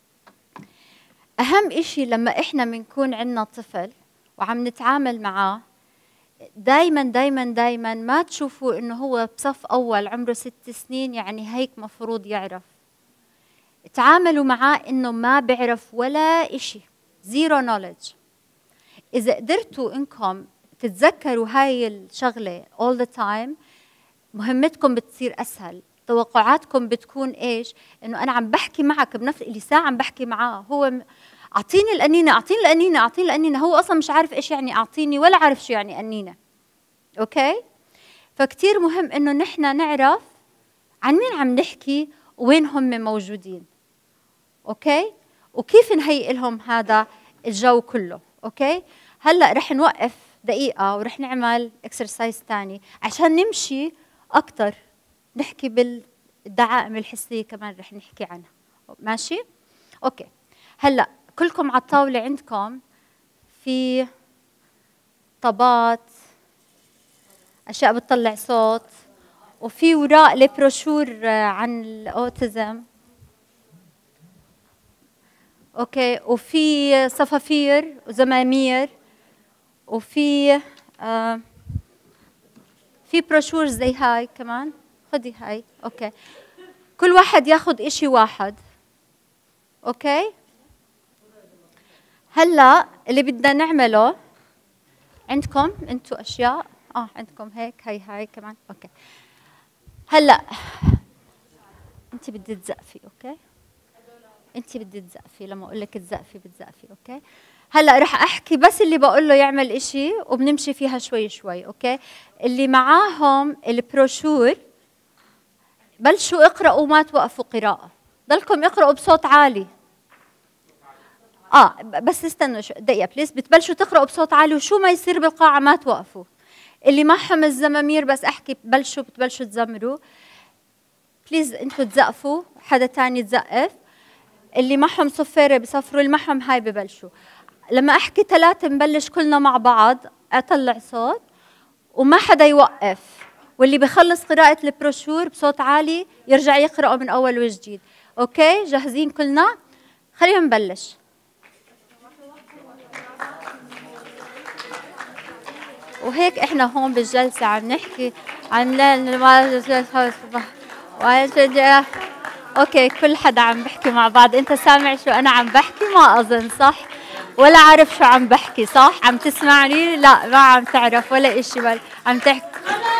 أهم إشي لما إحنا بنكون عندنا طفل وعم نتعامل معاه، دايما دايما دايما ما تشوفوا إنه هو بصف أول عمره 6 سنين يعني هيك مفروض يعرف. تعاملوا معاه إنه ما بيعرف ولا إشي، زيرو نوليدج. إذا قدرتوا إنكم تتذكروا هاي الشغلة all the time، مهمتكم بتصير أسهل. توقعاتكم بتكون ايش؟ انه انا عم بحكي معك بنفس اللي ساعه عم بحكي معاه، هو اعطيني القنينه، اعطيني القنينه، اعطيني القنينه، هو اصلا مش عارف ايش يعني اعطيني ولا عارف شو يعني قنينه. اوكي؟ فكتير مهم انه نحن نعرف عن مين عم نحكي وين هم موجودين. اوكي؟ وكيف نهيئ لهم هذا الجو كله. اوكي؟ هلا رح نوقف دقيقه ورح نعمل اكسرسايز ثاني عشان نمشي اكثر، نحكي بالدعائم الحسيه كمان رح نحكي عنها. ماشي؟ اوكي. هلا كلكم على الطاوله عندكم في طابات، اشياء بتطلع صوت، وفي وراء البروشور عن الاوتيزم. اوكي، وفي صفافير وزمامير، وفي في بروشور زي هاي كمان. خدي هاي. اوكي، كل واحد ياخذ اشي واحد. اوكي، هلا اللي بدنا نعمله، عندكم انتم اشياء عندكم هيك، هاي كمان. اوكي، هلا انت بدك تزقفي. اوكي، انت بدك تزقفي، لما اقول لك تزقفي بتزقفي. اوكي، هلا رح احكي بس اللي بقول له يعمل اشي وبنمشي فيها شوي شوي. اوكي، اللي معاهم البروشور بلشوا اقرأوا، ما توقفوا قراءة، ضلكم اقرأوا بصوت عالي. بس استنوا دقيقة بليز، بتبلشوا تقرأوا بصوت عالي وشو ما يصير بالقاعة ما توقفوا. اللي معهم الزمامير بس احكي بتبلشوا تزمروا. بليز انتوا تزقفوا، حدا تاني تزقف. اللي معهم صفيرة بصفروا، اللي معهم هاي ببلشوا. لما احكي 3 نبلش كلنا مع بعض، اطلع صوت وما حدا يوقف، واللي بخلص قراءة البروشور بصوت عالي يرجع يقرأه من اول وجديد. اوكي، جاهزين كلنا؟ خلينا نبلش. وهيك احنا هون بالجلسة عم نحكي عن اوكي، كل حدا عم بحكي مع بعض. انت سامع شو انا عم بحكي؟ ما اظن، صح؟ ولا عارف شو عم بحكي، صح؟ عم تسمعني؟ لا، ما عم تعرف ولا اشي، بل عم تحكي.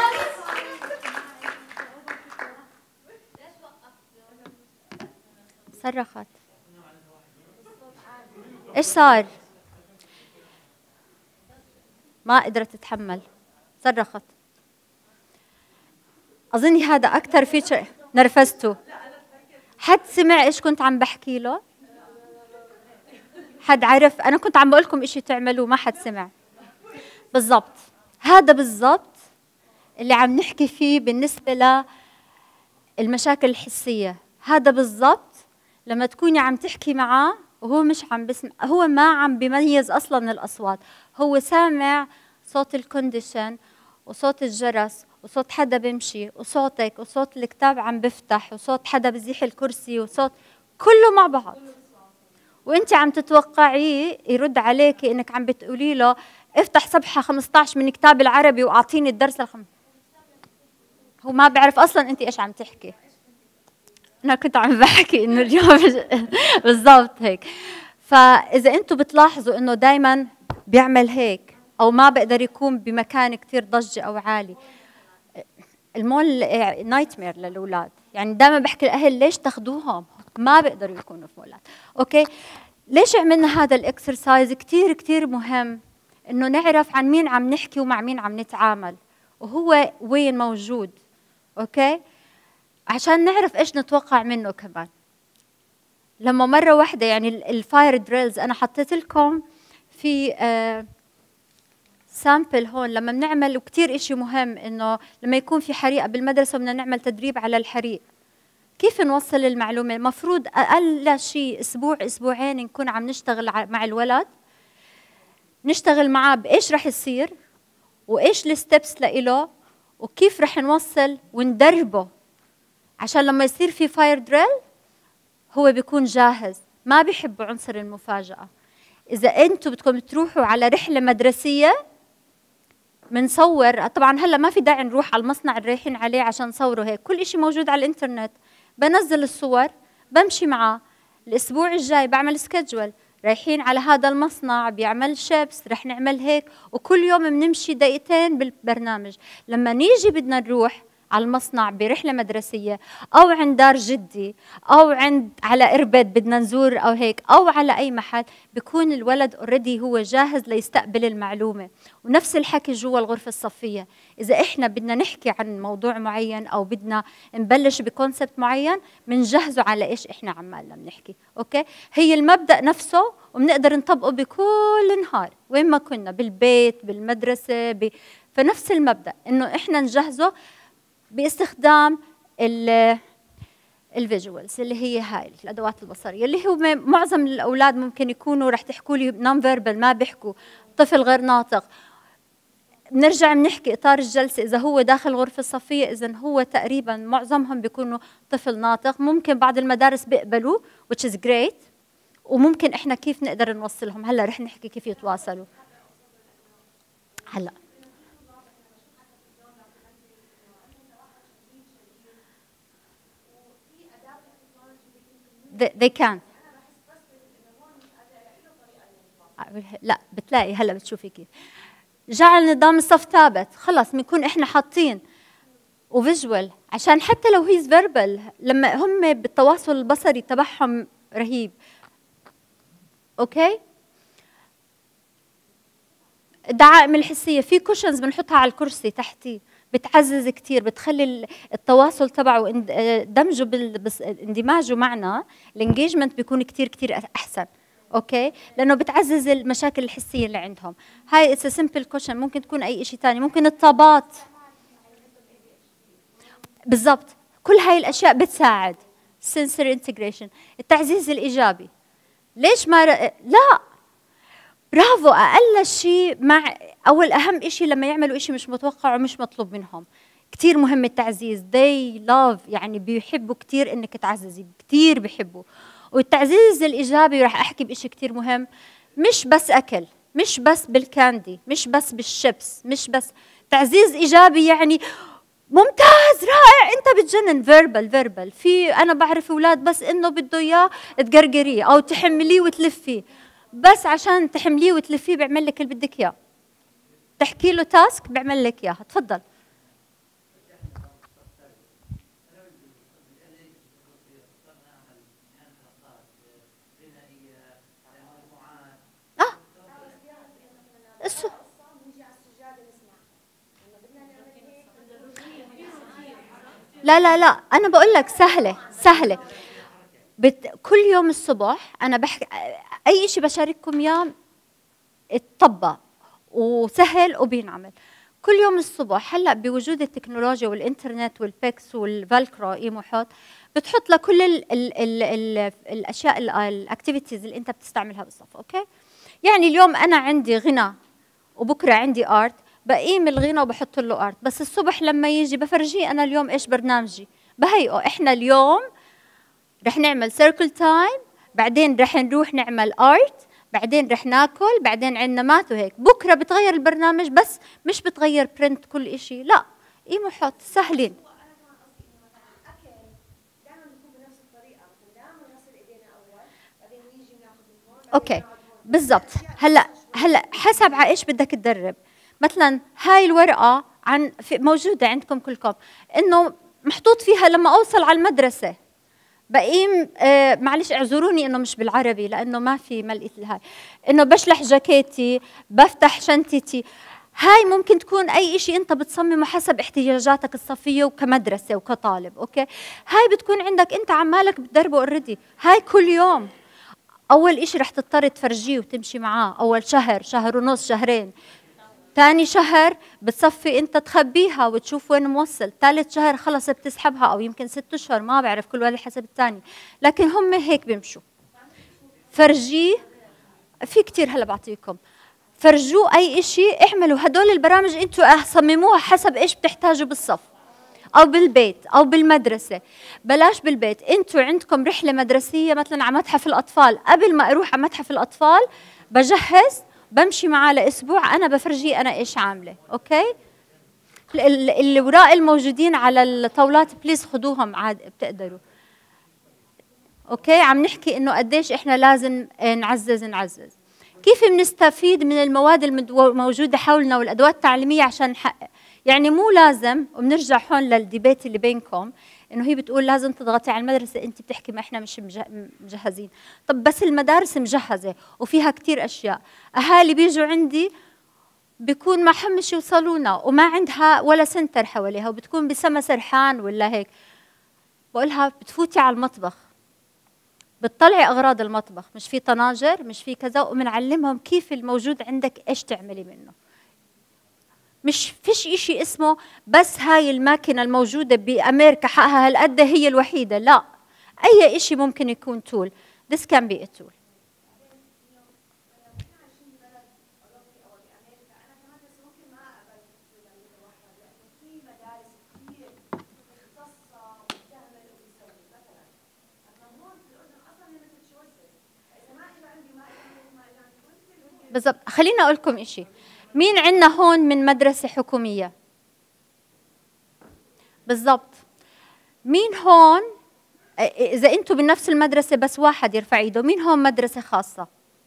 صرخت. ايش صار؟ ما قدرت تتحمل، صرخت. اظني هذا اكثر فيتشر. نرفزته. حد سمع ايش كنت عم بحكي له؟ حد عرف انا كنت عم بقول لكم شيء تعملوه ما حد سمع؟ بالضبط، هذا بالضبط اللي عم نحكي فيه بالنسبه للمشاكل الحسيه. هذا بالضبط لما تكوني عم تحكي معاه وهو مش عم بسمع، هو ما عم بيميز اصلا الاصوات، هو سامع صوت الكونديشن وصوت الجرس وصوت حدا بيمشي وصوتك وصوت الكتاب عم بفتح وصوت حدا بزيح الكرسي وصوت كله مع بعض، وانت عم تتوقعيه يرد عليكي انك عم بتقولي له افتح صفحه 15 من كتاب العربي واعطيني الدرس هو ما بيعرف اصلا انت ايش عم تحكي. انا كنت عم بحكي انه اليوم بالضبط هيك. فاذا انتم بتلاحظوا انه دائما بيعمل هيك او ما بقدر يكون بمكان كثير ضجه او عالي، المول نايت مير للاولاد. يعني دائما بحكي الاهل ليش تاخذوهم، ما بيقدروا يكونوا في مولات. اوكي، ليش عملنا هذا الاكسرسايز؟ كثير كثير مهم انه نعرف عن مين عم نحكي ومع مين عم نتعامل وهو وين موجود. اوكي، عشان نعرف ايش نتوقع منه كمان. لما مره واحده يعني الفاير دريلز انا حطيت لكم في سامبل هون لما بنعمل، وكثير إشي مهم انه لما يكون في حريقه بالمدرسه بدنا نعمل تدريب على الحريق، كيف نوصل المعلومه؟ المفروض اقل شيء اسبوع اسبوعين نكون عم نشتغل مع الولد، نشتغل معاه بايش رح يصير وايش الستبس لإله وكيف رح نوصل وندربه عشان لما يصير في فاير دريل هو بيكون جاهز. ما بيحبوا عنصر المفاجأة. إذا أنتم بدكم تروحوا على رحلة مدرسية منصور، طبعا هلا ما في داعي نروح على المصنع اللي رايحين عليه عشان نصوروا هيك، كل إشي موجود على الإنترنت، بنزل الصور بمشي معاه. الأسبوع الجاي بعمل سكجول، رايحين على هذا المصنع بيعمل شيبس، رح نعمل هيك، وكل يوم بنمشي دقيقتين بالبرنامج. لما نيجي بدنا نروح على المصنع برحلة مدرسية، أو عند دار جدي، أو على إربد بدنا نزور أو هيك، أو على أي محل، بيكون الولد اوريدي هو جاهز ليستقبل المعلومة. ونفس الحكي جوا الغرفة الصفية، إذا إحنا بدنا نحكي عن موضوع معين أو بدنا نبلش بكونسبت معين، بنجهزه على إيش إحنا عمالنا بنحكي. أوكي، هي المبدأ نفسه وبنقدر نطبقه بكل نهار وين ما كنا، بالبيت، بالمدرسة، فنفس المبدأ إنه إحنا نجهزه باستخدام الفيجوالز اللي هي هاي الادوات البصريه، اللي هو معظم الاولاد ممكن يكونوا رح تحكوا لي نون فيربال، ما بيحكوا، طفل غير ناطق. بنرجع بنحكي اطار الجلسه، اذا هو داخل غرفه صفيه اذا هو تقريبا معظمهم بيكونوا طفل ناطق. ممكن بعض المدارس بيقبلوا which is great، وممكن احنا كيف نقدر نوصلهم. هلا رح نحكي كيف يتواصلوا. هلا they can. لا بتلاقي هلا بتشوفي كيف جعل نظام الصف ثابت. خلص بنكون احنا حاطين وفيجوال، عشان حتى لو هيز فيربال لما هم بالتواصل البصري تبعهم رهيب. اوكي، الدعائم الحسيه في كوشنز بنحطها على الكرسي تحتيه، بتعزز كثير، بتخلي التواصل تبعه دمجه اندماجه معنا، الانجيجمنت بيكون كثير احسن. اوكي، لانه بتعزز المشاكل الحسيه اللي عندهم. هاي اتس سمبل كوشن، ممكن تكون اي شيء ثاني، ممكن الطابات. بالضبط، كل هاي الاشياء بتساعد. sensory integration، التعزيز الايجابي. ليش ما لا برافو، اقل شيء مع اول اهم شيء لما يعملوا شيء مش متوقع ومش مطلوب منهم، كثير مهم التعزيز. they love، يعني بيحبوا كثير انك تعززي، كثير بيحبوا. والتعزيز الايجابي راح احكي بشيء كثير مهم، مش بس اكل، مش بس بالكاندي، مش بس بالشيبس، مش بس تعزيز ايجابي يعني ممتاز رائع انت بتجنن. فيربال في انا بعرف اولاد بس انه بده اياه تقرقريه او تحمليه وتلفيه، بس عشان تحمليه وتلفيه بيعمل لك اللي بدك اياه. تحكي له تاسك بيعمل لك اياها. تفضل. لا انا بقول لك سهله. كل يوم الصبح انا بحكي اي شيء بشارككم اياه اتطبق وسهل وبينعمل كل يوم الصبح. هلا بوجود التكنولوجيا والانترنت والبيكس والفالكرو ايمو حط، بتحط لكل الاشياء الاكتيفيتيز اللي انت بتستعملها بالصف. اوكي، يعني اليوم انا عندي غنى وبكره عندي ارت، بقيم الغنى وبحط له ارت، بس الصبح لما يجي بفرجيه انا اليوم ايش برنامجي، بهيئه. احنا اليوم رح نعمل سيركل تايم، بعدين رح نروح نعمل ارت، بعدين رح ناكل، بعدين عندنا مات وهيك. بكره بتغير البرنامج بس مش بتغير برنت كل شيء، لا قيموا حط سهلين. اوكي بالضبط. هلا حسب على ايش بدك تدرب. مثلا هاي الورقه موجوده عندكم كلكم، انه محطوط فيها لما اوصل على المدرسه بقيم معلش اعذروني انه مش بالعربي لانه ما في ملقيت الهاي، انه بشلح جاكيتي، بفتح شنطتي. هاي ممكن تكون اي شيء انت بتصممه حسب احتياجاتك الصفيه وكمدرسه وكطالب. اوكي، هاي بتكون عندك انت عمالك بتدربه اوريدي. هاي كل يوم اول شيء رح تضطر تفرجيه وتمشي معاه اول شهر، شهر ونص، شهرين. ثاني شهر بتصفي انت تخبيها وتشوف وين موصل. ثالث شهر خلص بتسحبها، او يمكن 6 اشهر، ما بعرف، كل واحد حسب الثاني، لكن هم هيك بيمشوا. فرجيه، في كثير هلا بعطيكم، فرجوه اي شيء، اعملوا هدول البرامج انتوا صمموها حسب ايش بتحتاجوا بالصف او بالبيت او بالمدرسه. بلاش بالبيت، انتوا عندكم رحله مدرسيه مثلا على متحف الاطفال، قبل ما اروح على متحف الاطفال بجهز، بمشي معاه لاسبوع، انا بفرجيه انا ايش عامله. اوكي، الاوراق الموجودين على الطاولات بليز خذوهم عاد بتقدروا. اوكي، عم نحكي انه قديش احنا لازم نعزز. كيف بنستفيد من المواد الموجوده حولنا والادوات التعليميه عشان نحقق؟ يعني مو لازم، وبنرجع هون للديبيت اللي بينكم، انه هي بتقول لازم تضغطي على المدرسه، انت بتحكي ما احنا مش مجهزين. طب بس المدارس مجهزه وفيها كثير اشياء، اهالي بيجوا عندي بيكون ما حمش يوصلونا وما عندها ولا سنتر حواليها وبتكون بسما سرحان ولا هيك، بقولها بتفوتي على المطبخ بتطلعي اغراض المطبخ، مش في طناجر مش في كذا، وبنعلمهم كيف الموجود عندك ايش تعملي منه. مش فيش إشي اسمه بس هاي الماكينة الموجودة بأمريكا حقها هالقد هي الوحيدة، لا، أي إشي ممكن يكون tool. This can be a tool. بالضبط. خليني أقول لكم إشي، مين عندنا هون من مدرسة حكومية؟ بالضبط. مين هون إذا أنتم بنفس المدرسة بس واحد يرفع إيده، مين هون مدرسة خاصة؟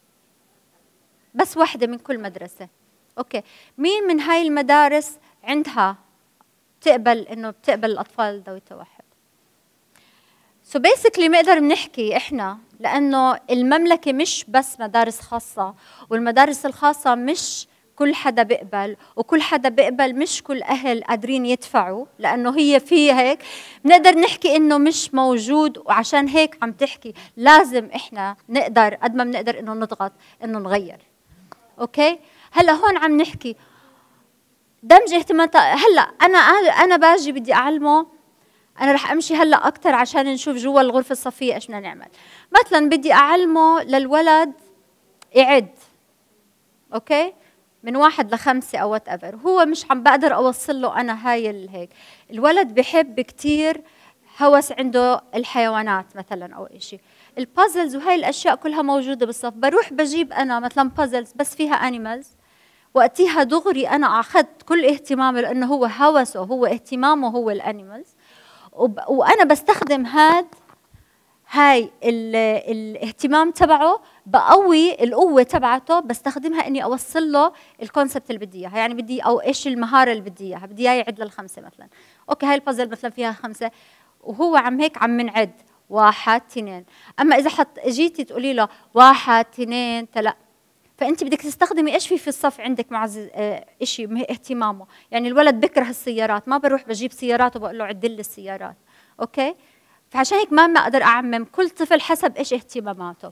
بس واحدة من كل مدرسة. أوكي، مين من هاي المدارس عندها بتقبل الأطفال ذوي التوحد؟ So basically بنقدر بنحكي إحنا، لأنه المملكة مش بس مدارس خاصة، والمدارس الخاصة مش كل حدا بيقبل، وكل حدا بيقبل مش كل أهل قادرين يدفعوا، لأنه هي في هيك بنقدر نحكي إنه مش موجود، وعشان هيك عم تحكي لازم إحنا نقدر قد ما بنقدر إنه نضغط إنه نغير. أوكي؟ هلا هون عم نحكي دمج اهتمامات. هلا أنا باجي بدي أعلمه، أنا رح أمشي هلا أكثر عشان نشوف جوا الغرفة الصفية إيش بدنا نعمل. مثلا بدي أعلمه للولد يعد، أوكي؟ من 1 ل5 أو وات ايفر، هو مش عم بقدر أوصل له أنا هاي هيك. الولد بحب كثير، هوس عنده الحيوانات مثلا أو إشي، البازلز وهاي الأشياء كلها موجودة بالصف. بروح بجيب أنا مثلا بازلز بس فيها أنيمالز، وقتها دغري أنا أخذت كل اهتمامه، لأنه هو هوسه هو اهتمامه هو الأنيمالز، وأنا بستخدم هاي الاهتمام تبعه، بقوي القوة تبعته، بستخدمها إني أوصل له الكونسبت اللي بدي إياها. يعني بدي أو إيش المهارة اللي بدي إياها، بدي إياه يعد لل5 مثلا. أوكي، هاي البازل مثلا فيها 5، وهو عم هيك عم نعد 1 2. أما إذا جيتي تقولي له 1 2 3، فأنت بدك تستخدمي إيش في الصف عندك معزز إشي اهتمامه. يعني الولد بكره السيارات، ما بروح بجيب سيارات وبقول له عدل لي السيارات. أوكي، فعشان هيك ما أقدر أعمم، كل طفل حسب إيش اهتماماته.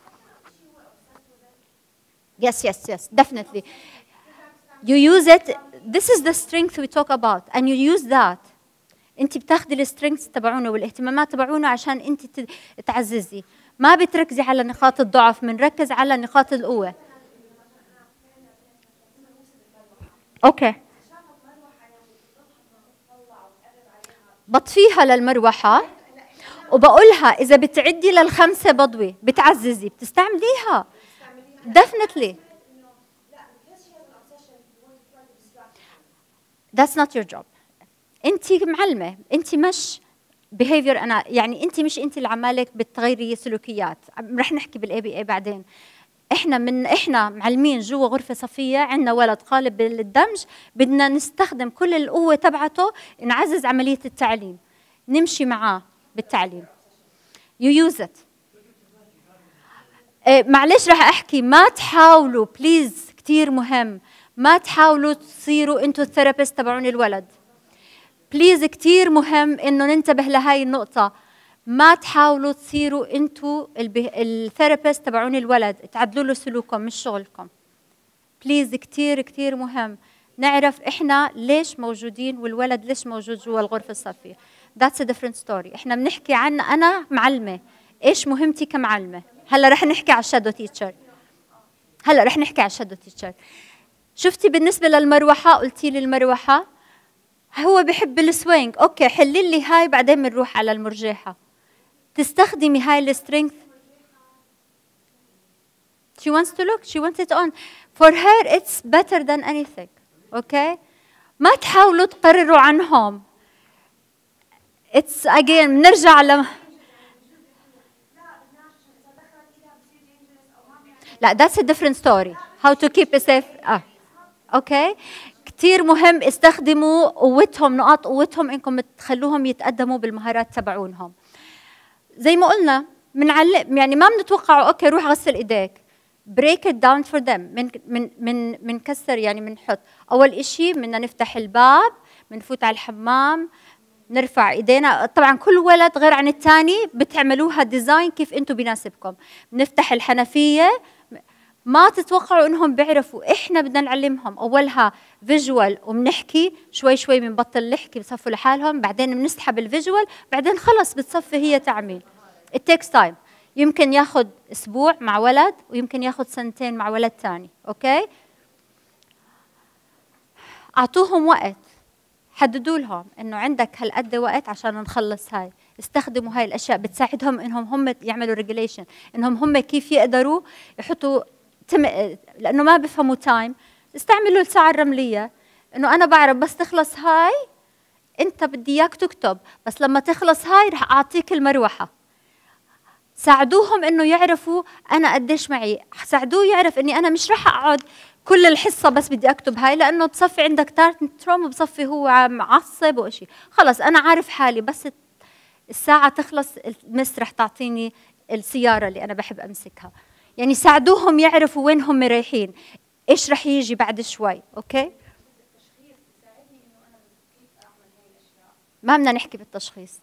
Yes, definitely. You use it. This is the strength we talk about, and you use that. أنت بتاخذي السترينثs تبعونه والاهتمامات تبعونه عشان أنت تعززي، ما بتركزي على نقاط الضعف، بنركز على نقاط القوة. أوكي، بطفيها للمروحة وبقولها إذا بتعدي لل5 بضوي بتعززي بتستعمليها. Definitely. That's not your job. أنت معلمة، أنت مش behavior. أنا يعني أنت مش أنت اللي عمالك بتغيري سلوكيات. رح نحكي بالABA بعدين. إحنا معلمين جوا غرفة صفية، عندنا ولد قالب بالدمج، بدنا نستخدم كل القوة تبعته نعزز عملية التعليم، نمشي معاه بالتعليم. You use it. معلش رح أحكي، ما تحاولوا بليز، كتير مهم، ما تحاولوا تصيروا أنتوا الثيرابيست تبعون الولد. بليز كتير مهم إنه ننتبه لهاي النقطة. ما تحاولوا تصيروا أنتوا الثيرابيست تبعون الولد، تعدلوا له سلوككم مش شغلكم. بليز كتير كتير مهم نعرف إحنا ليش موجودين والولد ليش موجود جوا الغرفة الصفية. That's a different story. إحنا بنحكي عن أنا معلمة، إيش مهمتي كمعلمة. هلا رح نحكي على الشادو تيتشر. شفتي بالنسبة للمروحة، قلتي لي المروحة هو بحب السوينج، أوكي حلي لي هاي بعدين بنروح على المرجحة. تستخدمي هاي السترينث. She wants it on. For her it's better than anything. أوكي، ما تحاولوا تقرروا عنهم. It's again بنرجع على لا، that's a different story. How to keep it safe. أوكي، كتير مهم استخدموا قوتهم، نقاط قوتهم انكم تخلوهم يتقدموا بالمهارات تبعونهم. زي ما قلنا بنعلم، يعني ما بنتوقعوا اوكي روح غسل ايديك. break it down for them. منكسر يعني بنحط اول إشي بدنا نفتح الباب، بنفوت على الحمام، نرفع ايدينا. طبعا كل ولد غير عن الثاني، بتعملوها ديزاين كيف انتم بيناسبكم. بنفتح الحنفيه، ما تتوقعوا انهم بيعرفوا. احنا بدنا نعلمهم اولها فيجوال وبنحكي شوي شوي، بنبطل نحكي بصفوا لحالهم، بعدين بنسحب الفيجوال، بعدين خلص بتصفي هي تعمل. it takes time. يمكن ياخذ اسبوع مع ولد ويمكن ياخذ سنتين مع ولد ثاني. اوكي، اعطوهم وقت، حددوا لهم انه عندك هالقد وقت عشان نخلص هاي. استخدموا هاي الاشياء بتساعدهم انهم هم يعملوا ريجوليشن، انهم هم كيف يقدروا يحطوا لانه ما بفهموا تايم. استعملوا الساعه الرمليه، انه انا بعرف بس تخلص هاي انت بدي اياك تكتب، بس لما تخلص هاي رح اعطيك المروحه. ساعدوهم انه يعرفوا انا قديش معي، ساعدوه يعرف اني انا مش رح اقعد كل الحصه بس بدي اكتب هاي، لانه بصفي عندك تارتروم وبصفي هو معصب وشيء. خلص انا عارف حالي، بس الساعه تخلص المس رح تعطيني السياره اللي انا بحب امسكها. يعني ساعدوهم يعرفوا وين هم رايحين، ايش رح يجي بعد شوي. اوكي، ما بدنا نحكي بالتشخيص.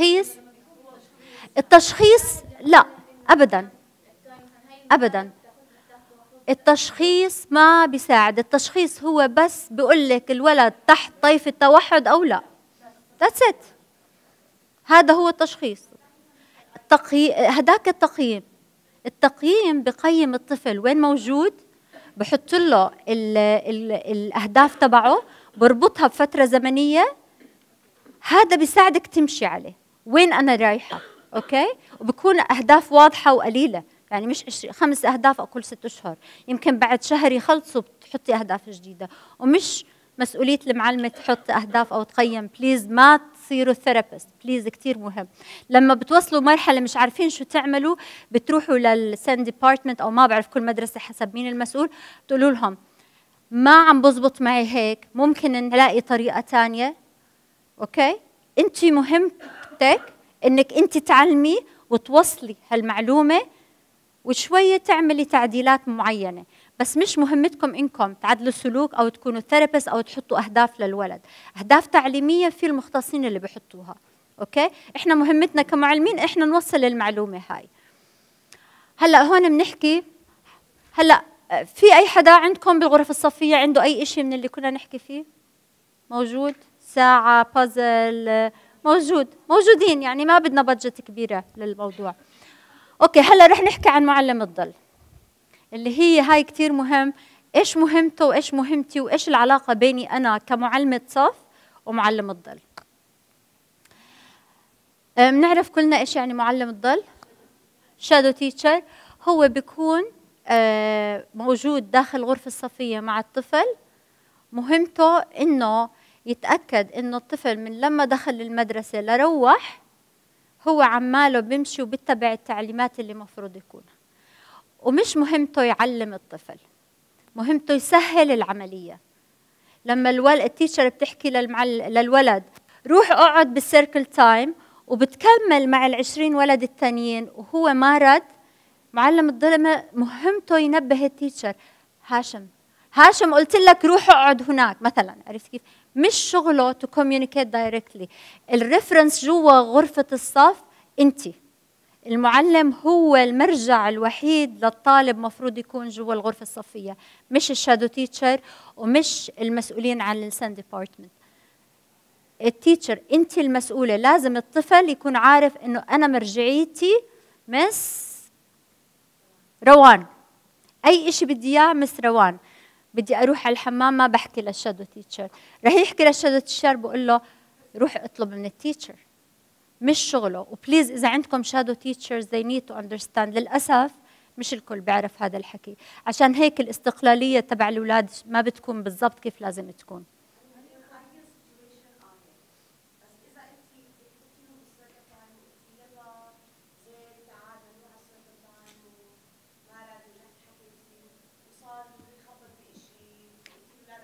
التشخيص لا ابدا ابدا. التشخيص ما بيساعد. التشخيص هو بس بيقول لك الولد تحت طيف التوحد او لا. That's it. هذا هو التشخيص. هداك التقييم بقيم الطفل وين موجود، بحط له الاهداف تبعه، بربطها بفتره زمنيه. هذا بيساعدك تمشي عليه وين انا رايحه. اوكي، وبكون اهداف واضحه وقليله، يعني مش 5 أهداف أو كل 6 أشهر. يمكن بعد شهر يخلصوا بتحطي أهداف جديدة، ومش مسؤولية المعلمة تحط أهداف أو تقيم. بليز ما تصيروا ثيرابيست، بليز كتير مهم. لما بتوصلوا مرحلة مش عارفين شو تعملوا، بتروحوا للسن ديبارتمنت أو ما بعرف كل مدرسة حسب مين المسؤول، تقولوا لهم ما عم بزبط معي هيك، ممكن نلاقي طريقة تانية. أوكي، أنت مهمتك إنك أنت تعلمي وتوصلي هالمعلومة، وشوية تعملي تعديلات معينة، بس مش مهمتكم إنكم تعدلوا السلوك أو تكونوا ثيرابيست أو تحطوا أهداف للولد. أهداف تعليمية في المختصين اللي بيحطوها. أوكي، إحنا مهمتنا كمعلمين إحنا نوصل المعلومة هاي. هلأ هون بنحكي، هلأ في أي حدا عندكم بالغرف الصفية عنده أي إشي من اللي كنا نحكي فيه؟ موجود؟ ساعة، بازل، موجودين، يعني ما بدنا بادجت كبيرة للموضوع. اوكي، هلا رح نحكي عن معلم الظل، اللي هي هاي كتير مهم. ايش مهمته وايش مهمتي وايش العلاقة بيني انا كمعلمة صف ومعلم الظل. بنعرف كلنا ايش يعني معلم الظل. شادو تيتشر هو بيكون موجود داخل الغرفة الصفية مع الطفل. مهمته انه يتأكد انه الطفل من لما دخل المدرسة لروح هو عماله بيمشي وبيتبع التعليمات اللي مفروض يكون. ومش مهمته يعلم الطفل، مهمته يسهل العملية. لما التيتشر بتحكي للولد روح اقعد بالسيركل تايم، وبتكمل مع ال20 ولد التانيين وهو ما رد، معلم الظل مهمته ينبه التيتشر، هاشم قلت لك روح اقعد هناك مثلا. عرفت كيف؟ مش شغله تو كوميونيكيت دايركتلي. الريفرنس جوا غرفة الصف انت. المعلم هو المرجع الوحيد للطالب، مفروض يكون جوا الغرفة الصفية، مش الشادو تيتشر ومش المسؤولين عن السن ديبارتمنت. التيتشر انت المسؤولة. لازم الطفل يكون عارف انه انا مرجعيتي مس روان، اي اشي بدي اياه مس روان. بدي اروح على الحمام ما بحكي للشادو تيتشر، رح يحكي للشادو تيتشر بقول له روح اطلب من التيتشر، مش شغله. وبليز اذا عندكم شادو تيتشرز they need to understand. للاسف مش الكل بيعرف هذا الحكي، عشان هيك الاستقلاليه تبع الاولاد ما بتكون بالضبط كيف لازم تكون.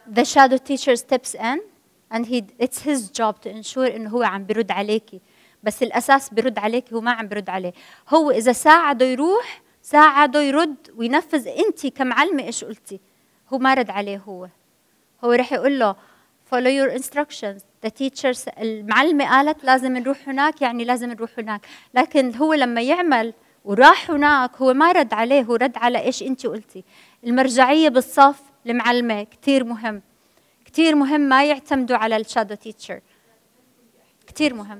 the shadow teacher steps in and it's his job to ensure انه هو عم برد عليكي، بس الاساس برد عليكي، هو ما عم برد عليه. هو اذا ساعده يروح، ساعده يرد وينفذ انت كمعلمه ايش قلتي. هو ما رد عليه، هو رح يقول له follow your instructions. the teachers، المعلمه قالت لازم نروح هناك، يعني لازم نروح هناك. لكن هو لما يعمل وراح هناك، هو ما رد عليه، هو رد على ايش انت قلتي. المرجعيه بالصف المعلمه كثير مهم، كثير مهم. ما يعتمدوا على الشادو تيتشر، كثير مهم.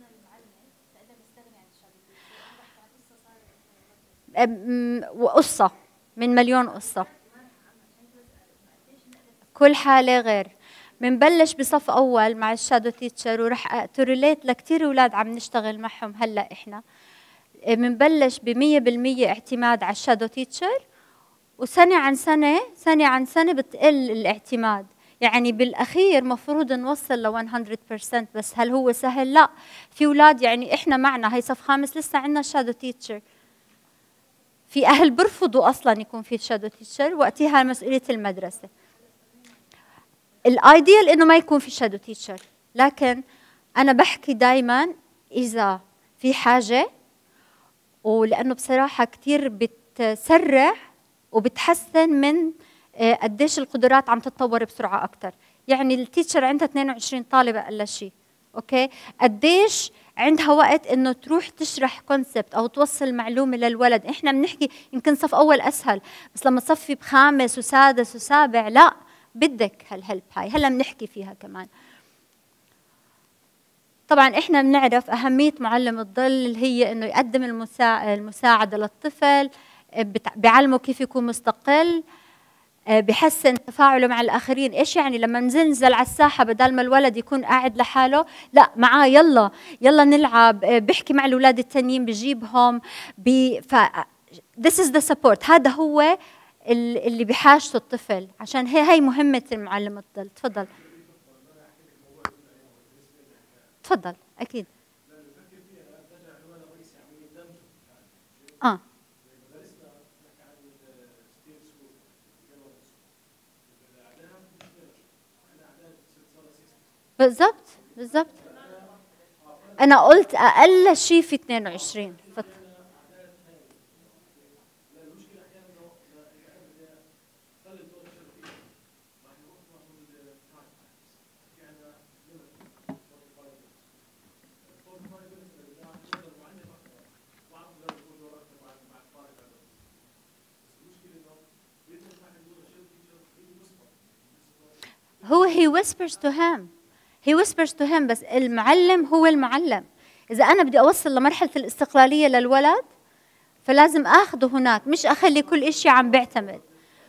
وقصة من مليون قصة، كل حالة غير. منبلش بصف أول مع الشادو تيتشر، ورح توريليت لكتير أولاد عم نشتغل معهم هلأ إحنا. منبلش ب100% اعتماد على الشادو تيتشر، وسنة عن سنة سنة عن سنة بتقل الاعتماد. يعني بالأخير مفروض نوصل ل 100%، بس هل هو سهل؟ لا. في أولاد يعني إحنا معنا هي صف خامس لسه عندنا شادو تيتشر، في أهل برفضوا أصلاً يكون في شادو تيتشر، وقتها مسؤولية المدرسة. الأيديال إنه ما يكون في شادو تيتشر، لكن أنا بحكي دايماً إذا في حاجة، ولأنه بصراحة كتير بتسرع وبتحسن من قديش القدرات عم تتطور بسرعة أكتر. يعني التيتشر عندها 22 طالبة أقل شيء، أوكي؟ قديش عندها وقت إنه تروح تشرح كونسبت أو توصل معلومة للولد. إحنا بنحكي يمكن صف أول أسهل، بس لما تصفي بخامس وسادس وسابع لا، بدك هالهلب هاي. هلا بنحكي فيها كمان. طبعا إحنا بنعرف أهمية معلم الظل، اللي هي إنه يقدم المساعدة للطفل، بيعلمه كيف يكون مستقل، بحسن تفاعله مع الآخرين. إيش يعني لما ننزل على الساحة بدل ما الولد يكون قاعد لحاله، لا معاه يلا يلا نلعب، بيحكي مع الأولاد التانيين، بجيبهم this is the support. هذا هو اللي بحاجته الطفل، عشان هي مهمة المعلم الظل. تفضل تفضل. أكيد. بالضبط بالضبط. أنا قلت أقل شيء في 22. هو he whispers to him. he whispers to him، بس المعلم هو المعلم. إذا أنا بدي أوصل لمرحلة الاستقلالية للولد، فلازم أخذه هناك، مش أخلي كل إشي عم بيعتمد.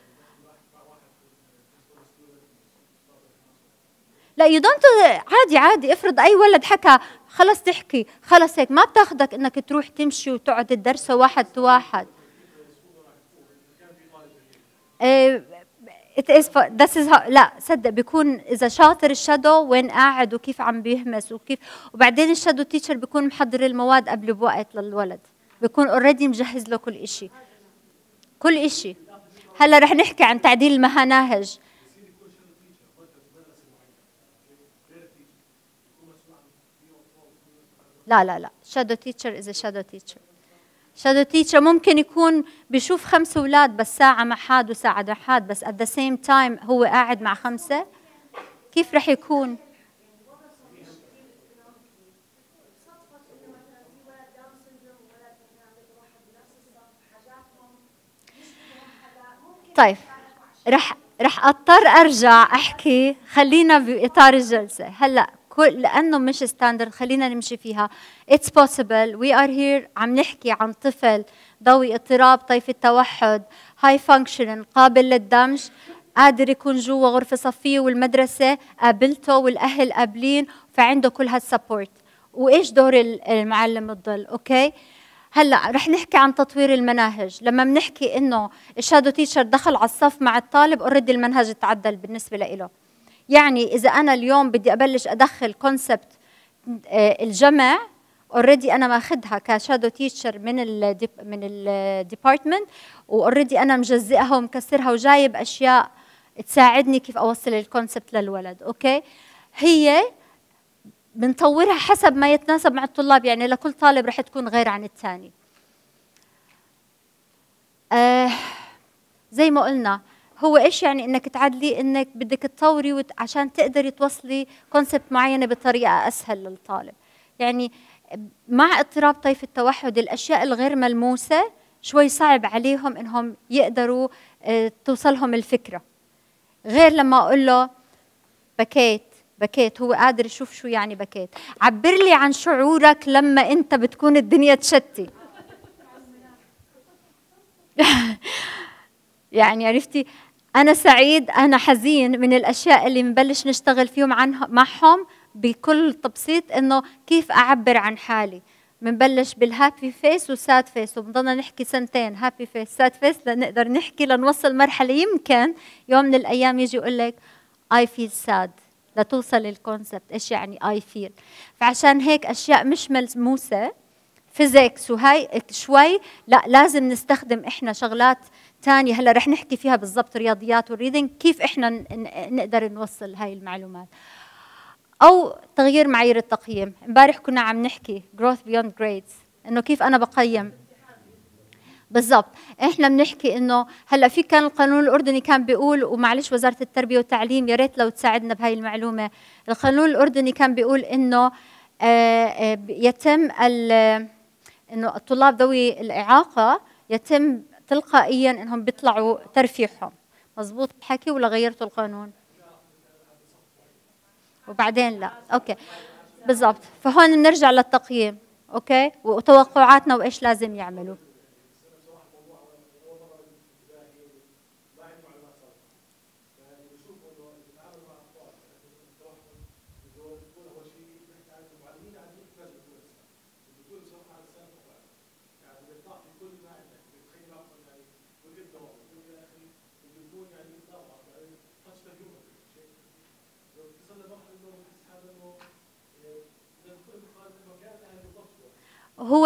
لا you don't. عادي عادي، افرض أي ولد حكى خلص تحكي خلص هيك، ما بتاخدك إنك تروح تمشي وتقعد تدرسه واحد واحد. this is how. لا صدق، بيكون اذا شاطر الشادو وين قاعد وكيف عم بيهمس وكيف، وبعدين الشادو تيتشر بيكون محضر المواد قبل بوقت للولد، بيكون اوريدي مجهز له كل إشي كل إشي. هلا رح نحكي عن تعديل المناهج. لا لا لا، شادو تيتشر إذا شادو تيتشر، شادو تيتشر ممكن يكون بيشوف 5 أولاد بس ساعة مع حاد وساعة مع حاد، بس at the same time هو قاعد مع 5. كيف رح يكون؟ طيب رح اضطر ارجع احكي، خلينا باطار الجلسة هلا. لأنه مش ستاندرد خلينا نمشي فيها. It's possible. We are here عم نحكي عن طفل ذوي اضطراب طيف التوحد، high functioning، قابل للدمج، قادر يكون جوا غرفة صفية والمدرسة قابلته والأهل قابلين، فعنده كل هالسبورت. وإيش دور المعلم الظل؟ أوكي. هلا رح نحكي عن تطوير المناهج. لما بنحكي إنه الشادو تيتشر دخل على الصف مع الطالب، اوريدي المنهج تعدل بالنسبة له. يعني إذا أنا اليوم بدي أبلش أدخل كونسبت الجمع، اوريدي أنا ماخذها كشادو تيتشر من الديبارتمنت، واوريدي أنا مجزئها ومكسرها وجايب أشياء تساعدني كيف اوصل الكونسبت للولد. اوكي، هي بنطورها حسب ما يتناسب مع الطلاب، يعني لكل طالب رح تكون غير عن الثاني. زي ما قلنا، هو ايش يعني انك تعدلي؟ انك بدك تطوري عشان تقدري توصلي كونسبت معينه بطريقه اسهل للطالب. يعني مع اضطراب طيف التوحد الاشياء الغير ملموسه شوي صعب عليهم انهم يقدروا توصلهم الفكره، غير لما اقول له بكيت بكيت، هو قادر يشوف شو يعني بكيت. عبر لي عن شعورك لما انت بتكون الدنيا تشتي. يعني عرفتي، أنا سعيد، أنا حزين، من الأشياء اللي بنبلش نشتغل فيهم معهم بكل تبسيط، إنه كيف أعبر عن حالي. بنبلش بالهابي فيس والساد فيس، وبنضلنا نحكي سنتين هابي فيس ساد فيس لنقدر نحكي لنوصل مرحلة يمكن يوم من الأيام يجي يقول لك I feel sad، لتوصل للكونسبت إيش يعني I feel. فعشان هيك أشياء مش ملموسة، فيزيكس وهاي شوي لا، لازم نستخدم إحنا شغلات ثانية هلا رح نحكي فيها بالضبط، رياضيات والريدنج، كيف احنا نقدر نوصل هاي المعلومات. او تغيير معايير التقييم. امبارح كنا عم نحكي growth beyond grades، انه كيف انا بقيم. بالضبط، احنا بنحكي انه هلا في كان القانون الاردني كان بيقول، ومعلش وزارة التربية والتعليم يا ريت لو تساعدنا بهاي المعلومة، القانون الاردني كان بيقول انه يتم انه الطلاب ذوي الاعاقة يتم تلقائيا انهم بيطلعوا ترفيعهم. مزبوط الحكي ولا غيرتوا القانون؟ وبعدين لا، اوكي بالضبط. فهون بنرجع للتقييم، اوكي، وتوقعاتنا وايش لازم يعملوا. هو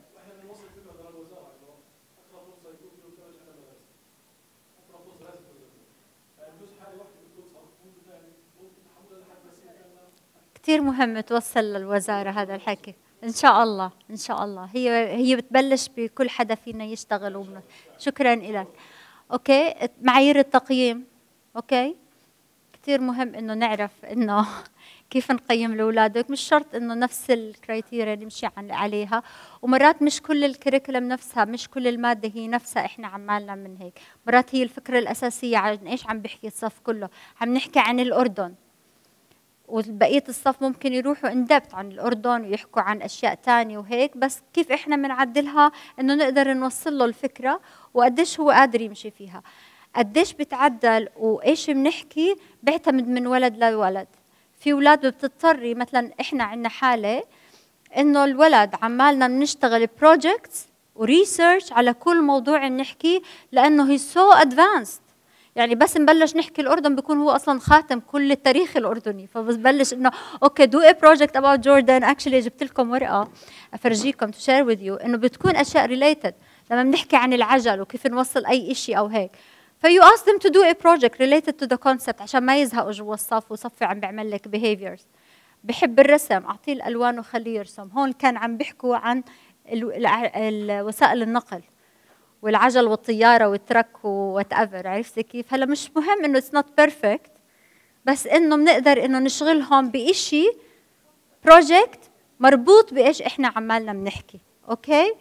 كثير مهم توصل للوزارة هذا الحكي، إن شاء الله إن شاء الله. هي بتبلش بكل حدا فينا يشتغل. شكرا لك. أوكي، معايير التقييم. أوكي، كثير مهم إنه نعرف إنه كيف نقيم لأولادك. مش شرط إنه نفس الكرايتيريا نمشي عليها، ومرات مش كل الكريكولم نفسها، مش كل المادة هي نفسها إحنا عمالنا من هيك. مرات هي الفكرة الأساسية عن إيش عم بحكي الصف كله، عم نحكي عن الأردن، وبقية الصف ممكن يروحوا اندبت عن الأردن ويحكوا عن أشياء تانية وهيك، بس كيف إحنا بنعدلها إنه نقدر نوصل له الفكرة وقديش هو قادر يمشي فيها. قديش بتعدل وإيش بنحكي بيعتمد من ولد لولد. في أولاد بتضطري، مثلا إحنا عندنا حالة إنه الولد عمالنا بنشتغل بروجكتس وريسيرش على كل موضوع بنحكيه، لأنه هي سو أدفانسد. يعني بس نبلش نحكي الأردن بيكون هو أصلاً خاتم كل التاريخ الأردني، فبنبلش إنه أوكي do a project about Jordan. actually جبت لكم ورقة أفرجيكم to share with you إنه بتكون أشياء related لما بنحكي عن العجل وكيف نوصل أي إشي أو هيك. فيو ask them to do a project related to the concept عشان ما يزهقوا جوا الصف وصفي عم بيعمل لك behaviors. بحب الرسم، أعطيه الألوان وخليه يرسم. هون كان عم بيحكوا عن وسائل النقل والعجل والطياره والترك وات ايفر. عرفتي كيف؟ هلا مش مهم انه اتس نوت بيرفكت، بس انه بنقدر انه نشغلهم بشيء بروجكت مربوط بايش احنا عمالنا بنحكي. اوكي،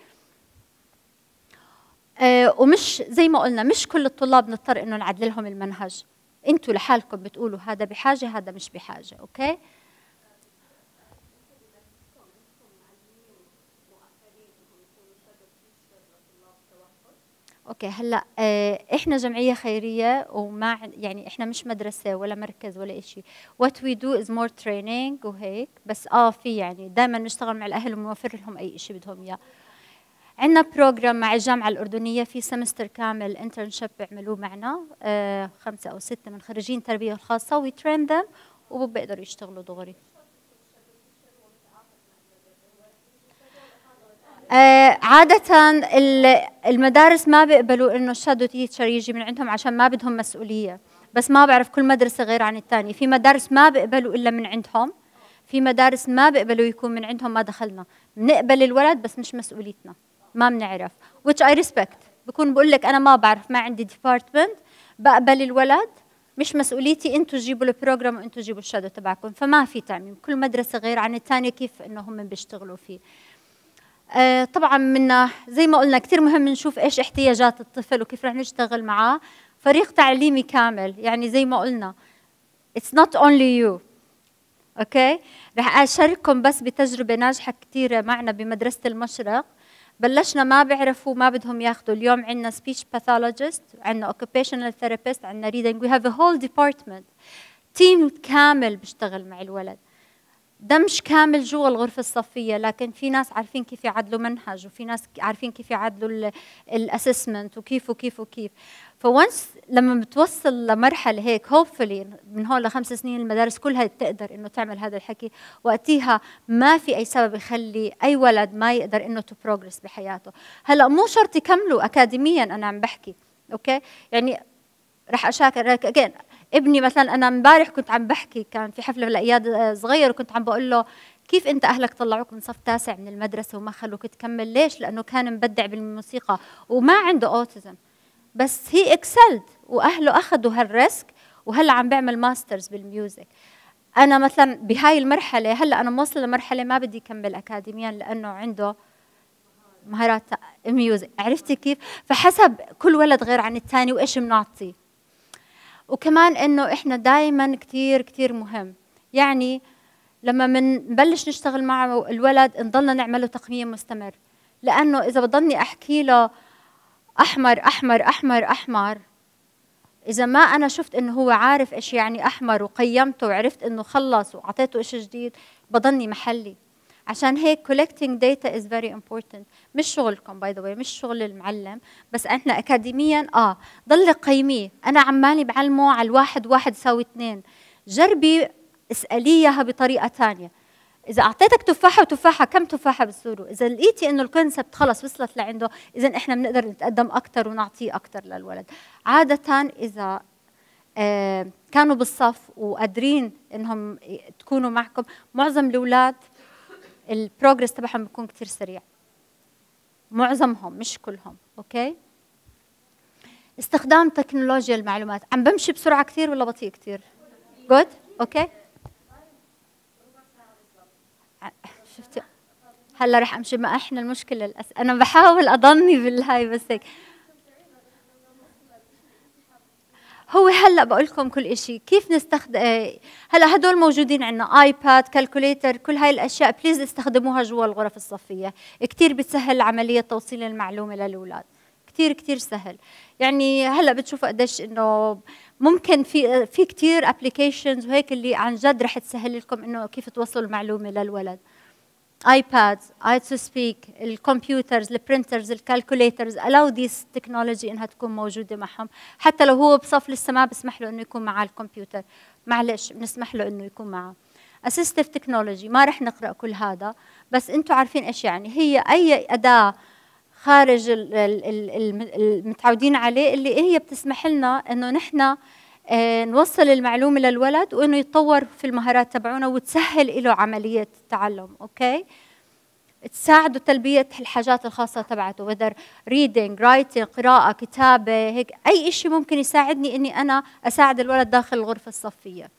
ومش زي ما قلنا مش كل الطلاب نضطر انه نعدل لهم المنهج. انتوا لحالكم بتقولوا هذا بحاجه هذا مش بحاجه. اوكي، اوكي. هلا احنا جمعيه خيريه وما يعني احنا مش مدرسه ولا مركز ولا شيء. what we do is more training وهيك بس. في يعني دائما نشتغل مع الاهل ونوفر لهم اي شيء بدهم اياه. عندنا بروجرام مع الجامعه الاردنيه في سمستر كامل انترنشيب بيعملوه معنا 5 أو 6 من خريجين التربيه الخاصه، وي ترين ذم وبيقدروا يشتغلوا دغري. عادة المدارس ما بيقبلوا انه الشادو تيتشر يجي من عندهم عشان ما بدهم مسؤولية. بس ما بعرف كل مدرسة غير عن الثانية. في مدارس ما بيقبلوا إلا من عندهم، في مدارس ما بيقبلوا يكون من عندهم، ما دخلنا. بنقبل الولد بس مش مسؤوليتنا، ما بنعرف. which I respect. بكون بقول لك أنا ما بعرف، ما عندي ديبارتمنت، بقبل الولد، مش مسؤوليتي، انتوا جيبوا البروجرام وانتوا جيبوا الشادو تبعكم. فما في تعميم، كل مدرسة غير عن الثانية كيف إنه هم بيشتغلوا فيه. طبعا منا زي ما قلنا كثير مهم نشوف ايش احتياجات الطفل وكيف رح نشتغل معاه. فريق تعليمي كامل، يعني زي ما قلنا it's not only you. اوكي، رح اشارككم بس بتجربه ناجحه كثيره معنا بمدرسه المشرق. بلشنا ما بيعرفوا، ما بدهم ياخذوا. اليوم عندنا speech pathologist، عندنا occupational therapist، عندنا reading. we have a whole department، تيم كامل بيشتغل مع الولد. ده مش كامل جوا الغرفة الصفية، لكن في ناس عارفين كيف يعدلوا منهج، وفي ناس عارفين كيف يعدلوا الاسسمنت وكيف وكيف وكيف. فونس لما بتوصل لمرحلة هيك hopefully من هون ل5 سنين المدارس كلها تقدر انه تعمل هذا الحكي، وقتها ما في اي سبب يخلي اي ولد ما يقدر انه تو بروجرس بحياته. هلا مو شرط يكملوا اكاديميا، انا عم بحكي اوكي، يعني رح اشاكر again. ابني مثلا انا امبارح كنت عم بحكي، كان في حفله لاياد صغير، وكنت عم بقول له كيف انت اهلك طلعوك من صف 9 من المدرسه وما خلوك تكمل؟ ليش؟ لانه كان مبدع بالموسيقى وما عنده اوتيزم، بس هي اكسلد واهله اخذوا هالريسك، وهلا عم بيعمل ماسترز بالميوزك. انا مثلا بهاي المرحله هلا انا موصله لمرحله ما بدي اكمل اكاديميا لانه عنده مهارات ميوزك. عرفتي كيف؟ فحسب كل ولد غير عن الثاني وايش بنعطيه. وكمان انه احنا دائما كثير كثير مهم، يعني لما نبلش نشتغل مع الولد نضلنا نعمل له تقييم مستمر، لانه اذا بضلني احكي له احمر احمر احمر احمر، اذا ما انا شفت انه هو عارف ايش يعني احمر وقيمته وعرفت انه خلص وعطيته شيء جديد، بضلني محلي. عشان هيك collecting data is very important. مش شغلكم باي ذا واي، مش شغل المعلم، بس احنا اكاديميا ضل قيميه. انا عمالي بعلمه على 1 1 يساوي 2، جربي اساليه اياها بطريقه ثانيه. اذا اعطيتك تفاحه وتفاحه، كم تفاحه بتصيروا؟ اذا لقيتي انه الكونسبت خلص وصلت لعنده، اذا احنا بنقدر نتقدم اكثر ونعطيه اكثر للولد. عاده اذا كانوا بالصف وقادرين انهم تكونوا معكم، معظم الاولاد البروجرس تبعهم بيكون كثير سريع، معظمهم مش كلهم. اوكي، استخدام تكنولوجيا المعلومات. عم بمشي بسرعه كثير ولا بطيء كثير؟ جود. اوكي، شفتي هلا رح امشي. ما احنا المشكله انا بحاول اضلني بالهاي بس هيك. هو هلا بقول لكم كل شيء كيف نستخدم. هلا هدول موجودين عندنا، ايباد، كالكوليتر، كل هاي الاشياء بليز استخدموها جوا الغرف الصفيه. كثير بتسهل عمليه توصيل المعلومه للاولاد، كثير كثير سهل. يعني هلا بتشوفوا قديش انه ممكن في كثير ابلكيشنز وهيك اللي عن جد رح تسهل لكم انه كيف توصلوا المعلومه للولد. ايباد، اي تو سبيك، الكمبيوترز، البرنترز، الكالكوليترز، allow this technology انها تكون موجوده معهم. حتى لو هو بصف لسه ما بسمح له انه يكون معه الكمبيوتر، معلش بنسمح له انه يكون معه. assistive technology ما رح نقرا كل هذا، بس انتم عارفين ايش يعني. هي اي اداه خارج المتعودين عليه اللي هي بتسمح لنا انه نحن نوصل المعلومة للولد وإنه يتطور في المهارات تبعونا وتسهل له عملية التعلم. أوكي، تساعده تلبية الحاجات الخاصة تبعته، whether reading, writing، قراءة، كتابة، هيك أي شيء ممكن يساعدني إني أنا أساعد الولد داخل الغرفة الصفية.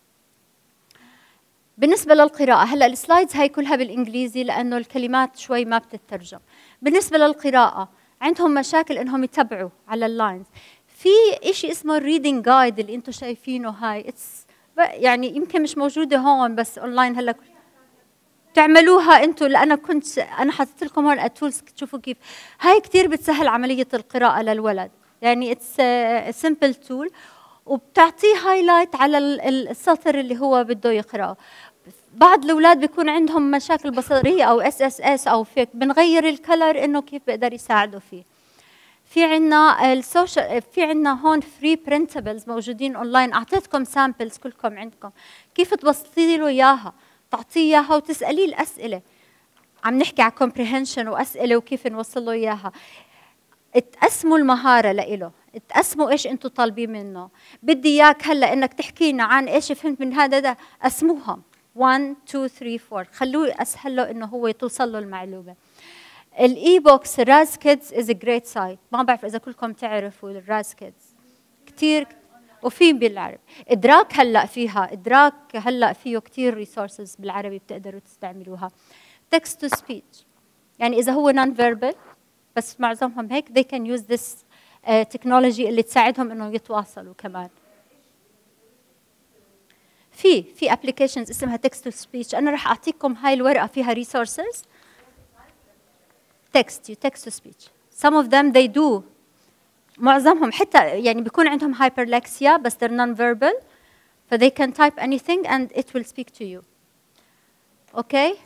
بالنسبة للقراءة، هلا السلايدز هاي كلها بالإنجليزي لأنه الكلمات شوي ما بتترجم. بالنسبة للقراءة عندهم مشاكل إنهم يتبعوا على اللاينز. في شيء اسمه الريدنج جايد اللي انتم شايفينه هاي، يعني يمكن مش موجوده هون بس اونلاين هلا تعملوها انتم، لان انا حطيت لكم هون التولز تشوفوا كيف هاي كثير بتسهل عمليه القراءه للولد. يعني اتس سمبل تول وبتعطيه هايلايت على السطر اللي هو بده يقراه. بعض الاولاد بيكون عندهم مشاكل بصريه او SSS او فيك، بنغير الكلر انه كيف بيقدر يساعده فيه. في عندنا السوشيال، في عندنا هون فري برنتبلز موجودين اونلاين، اعطيتكم سامبلز كلكم عندكم كيف توصلي له اياها، تعطيه اياها وتساليه الاسئله. عم نحكي على كومبريهنشن واسئله وكيف نوصل له اياها. تقسموا المهاره لإله، تقسموا ايش انتم طالبين منه. بدي اياك هلا انك تحكي لنا عن ايش فهمت من هذا ده، قسموهم 1 2 3 4، خلوه اسهل له انه هو توصل له المعلومه. الاي بوكس راز كيدز از ا جريت سايت، ما بعرف اذا كلكم تعرفوا الراز كيدز كثير، وفي بالعربي ادراك هلا فيها، ادراك هلا فيه كثير ريسورسز بالعربي بتقدروا تستعملوها. تكست تو سبيتش، يعني اذا هو نون فيربال بس معظمهم هيك they can use this تكنولوجي اللي تساعدهم انه يتواصلوا كمان. في ابلكيشنز اسمها تكست تو سبيتش، انا راح اعطيكم هاي الورقه فيها ريسورسز. text to speech. Some of them they do. معظمهم حتى يعني بيكون عندهم hyperlexia بس they're non-verbal. ف they can type anything and it will speak to you. Okay?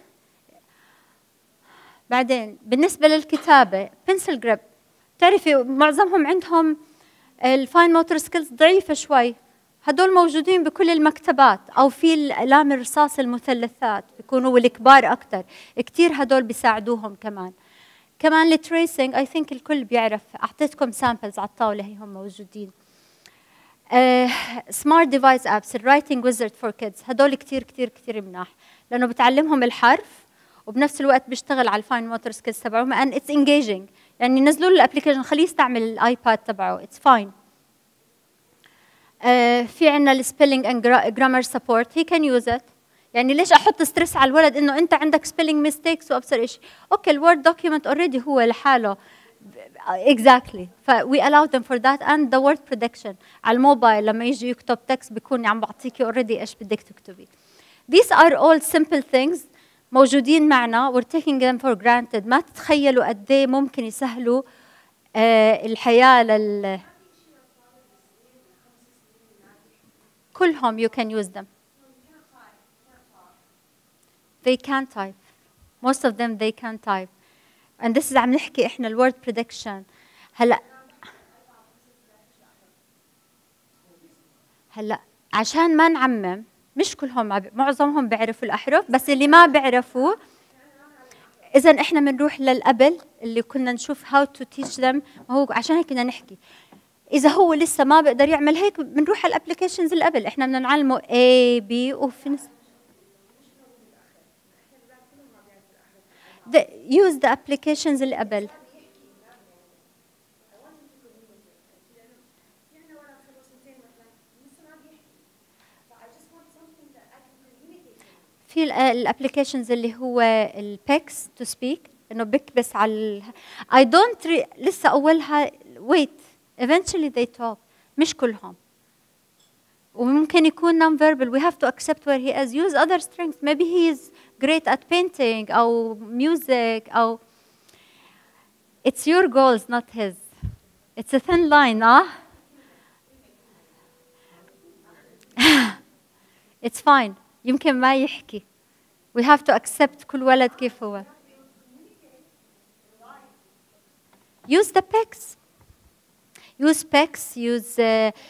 بعدين بالنسبة للكتابة pencil grip. تعرفي معظمهم عندهم الفاين موتور سكيلز ضعيفة شوي. هدول موجودين بكل المكتبات أو في الأقلام الرصاص المثلثات بيكونوا الكبار أكثر. كتير هدول بيساعدوهم كمان. كمان التريسنج اي ثينك الكل بيعرف، اعطيتكم سامبلز على الطاوله هي هم موجودين. سمارت ديفايس ابس، الرايتنج ويزرد فور كيدز، هدول كثير كثير كثير مناح لانه بتعلمهم الحرف وبنفس الوقت بيشتغل على الفاين موتور سكيلز تبعهم and اتس انجيجينج، يعني نزلوا له الابلكيشن خليه يستعمل الايباد تبعه اتس فاين. في عندنا السبيلينج اند جرامر سبورت، هي كان يوز ات. يعني ليش احط ستريس على الولد انه انت عندك سبيلينج ميستيكس وابصر شيء؟ اوكي الوورد دوكيومنت اوريدي هو لحاله اكزاكتلي، ف we allow them for that and the word prediction على الموبايل لما يجي يكتب تكست بيكون عم بعطيكي اوريدي ايش بدك تكتبي. These are all simple things موجودين معنا we're taking them for granted. ما تتخيلوا قد ايه ممكن يسهلوا الحياه كلهم you can use them. They can type. Most of them they can type. And this is عم نحكي احنا الword prediction. هلا عشان ما نعمم، مش كلهم معظمهم بيعرفوا الأحرف، بس اللي ما بيعرفوا إذا احنا بنروح للقبل اللي كنا نشوف how to teach them. ما هو عشان هيك بدنا نحكي إذا هو لسه ما بيقدر يعمل هيك بنروح على الابلكيشنز اللي قبل، احنا بدنا نعلمه A B وفي use the applications اللي قبل. في الابلكيشنز اللي هو البيكس تو سبيك انه بكبس على I don't لسه اولها wait eventually they talk، مش كلهم وممكن يكون non verbal. We have to accept where he is. Use other strengths. Maybe he is great at painting أو music أو it's your goals not his. It's a thin line. It's fine. يمكن ما يحكي. We have to accept كل ولد كيف هو. Use the PECs. Use PECs. Use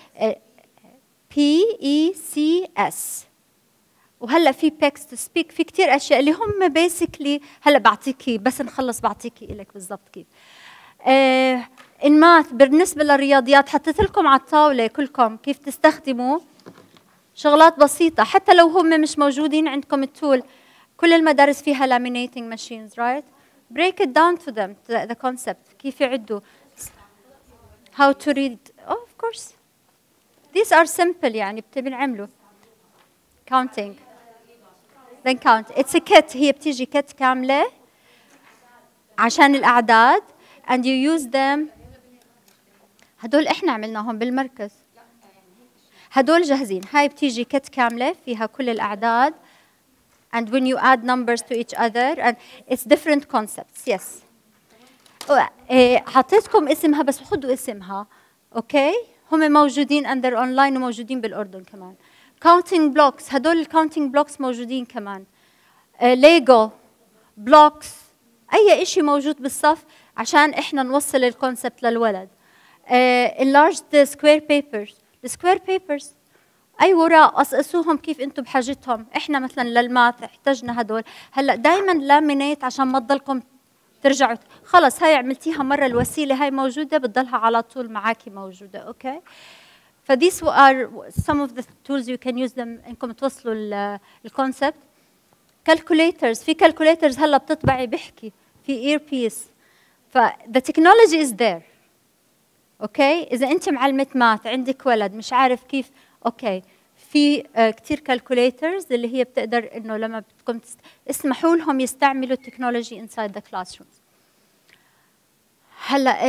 PECS. وهلا في PECs to speak. في كتير أشياء اللي هم basically هلا بعطيكي بس نخلص بعطيكي إلك بالضبط كيف. الماث بالنسبة للرياضيات حطيت لكم على الطاولة كلكم كيف تستخدموا شغلات بسيطة حتى لو هم مش موجودين عندكم التول. كل المدارس فيها laminating machines, right? Break it down to them, the concept. كيف يعدوا. How to read. Oh, of course. These are simple يعني بنعملوا. Counting. Then count. It's a kit. هي بتيجي كت كاملة عشان الأعداد and you use them. هدول إحنا عملناهم بالمركز. هدول جاهزين. هاي بتيجي كت كاملة فيها كل الأعداد and when you add numbers to each other and it's different concepts. Yes. حطيتكم اسمها بس خدوا اسمها. Okay. هم موجودين under online وموجودين بالأردن كمان. counting blocks. هدول counting blocks موجودين كمان. Lego blocks. أي إشي موجود بالصف عشان إحنا نوصل الكونسبت للولد. enlarged square papers. the square papers. أي وراء قصقصوهم كيف أنتم بحاجتهم. إحنا مثلا للماث احتجنا هدول. هلا دائما لامينيت عشان ما تضلكم ترجعوا خلص هاي عملتيها مرة، الوسيلة هاي موجودة بتضلها على طول معاكي موجودة. أوكي. ف these are some of the tools you can use them إنكم توصلوا الكونسبت. calculators، في calculators هلا بتطبعي بحكي، في earpiece، ف the technology is there. اوكي. اذا انت معلمه ماث عندك ولد مش عارف كيف، اوكي في كثير كالكوليترز اللي هي بتقدر انه لما بدكم اسمحوا لهم يستعملوا التكنولوجي انسايد ذا كلاس رومز. هلا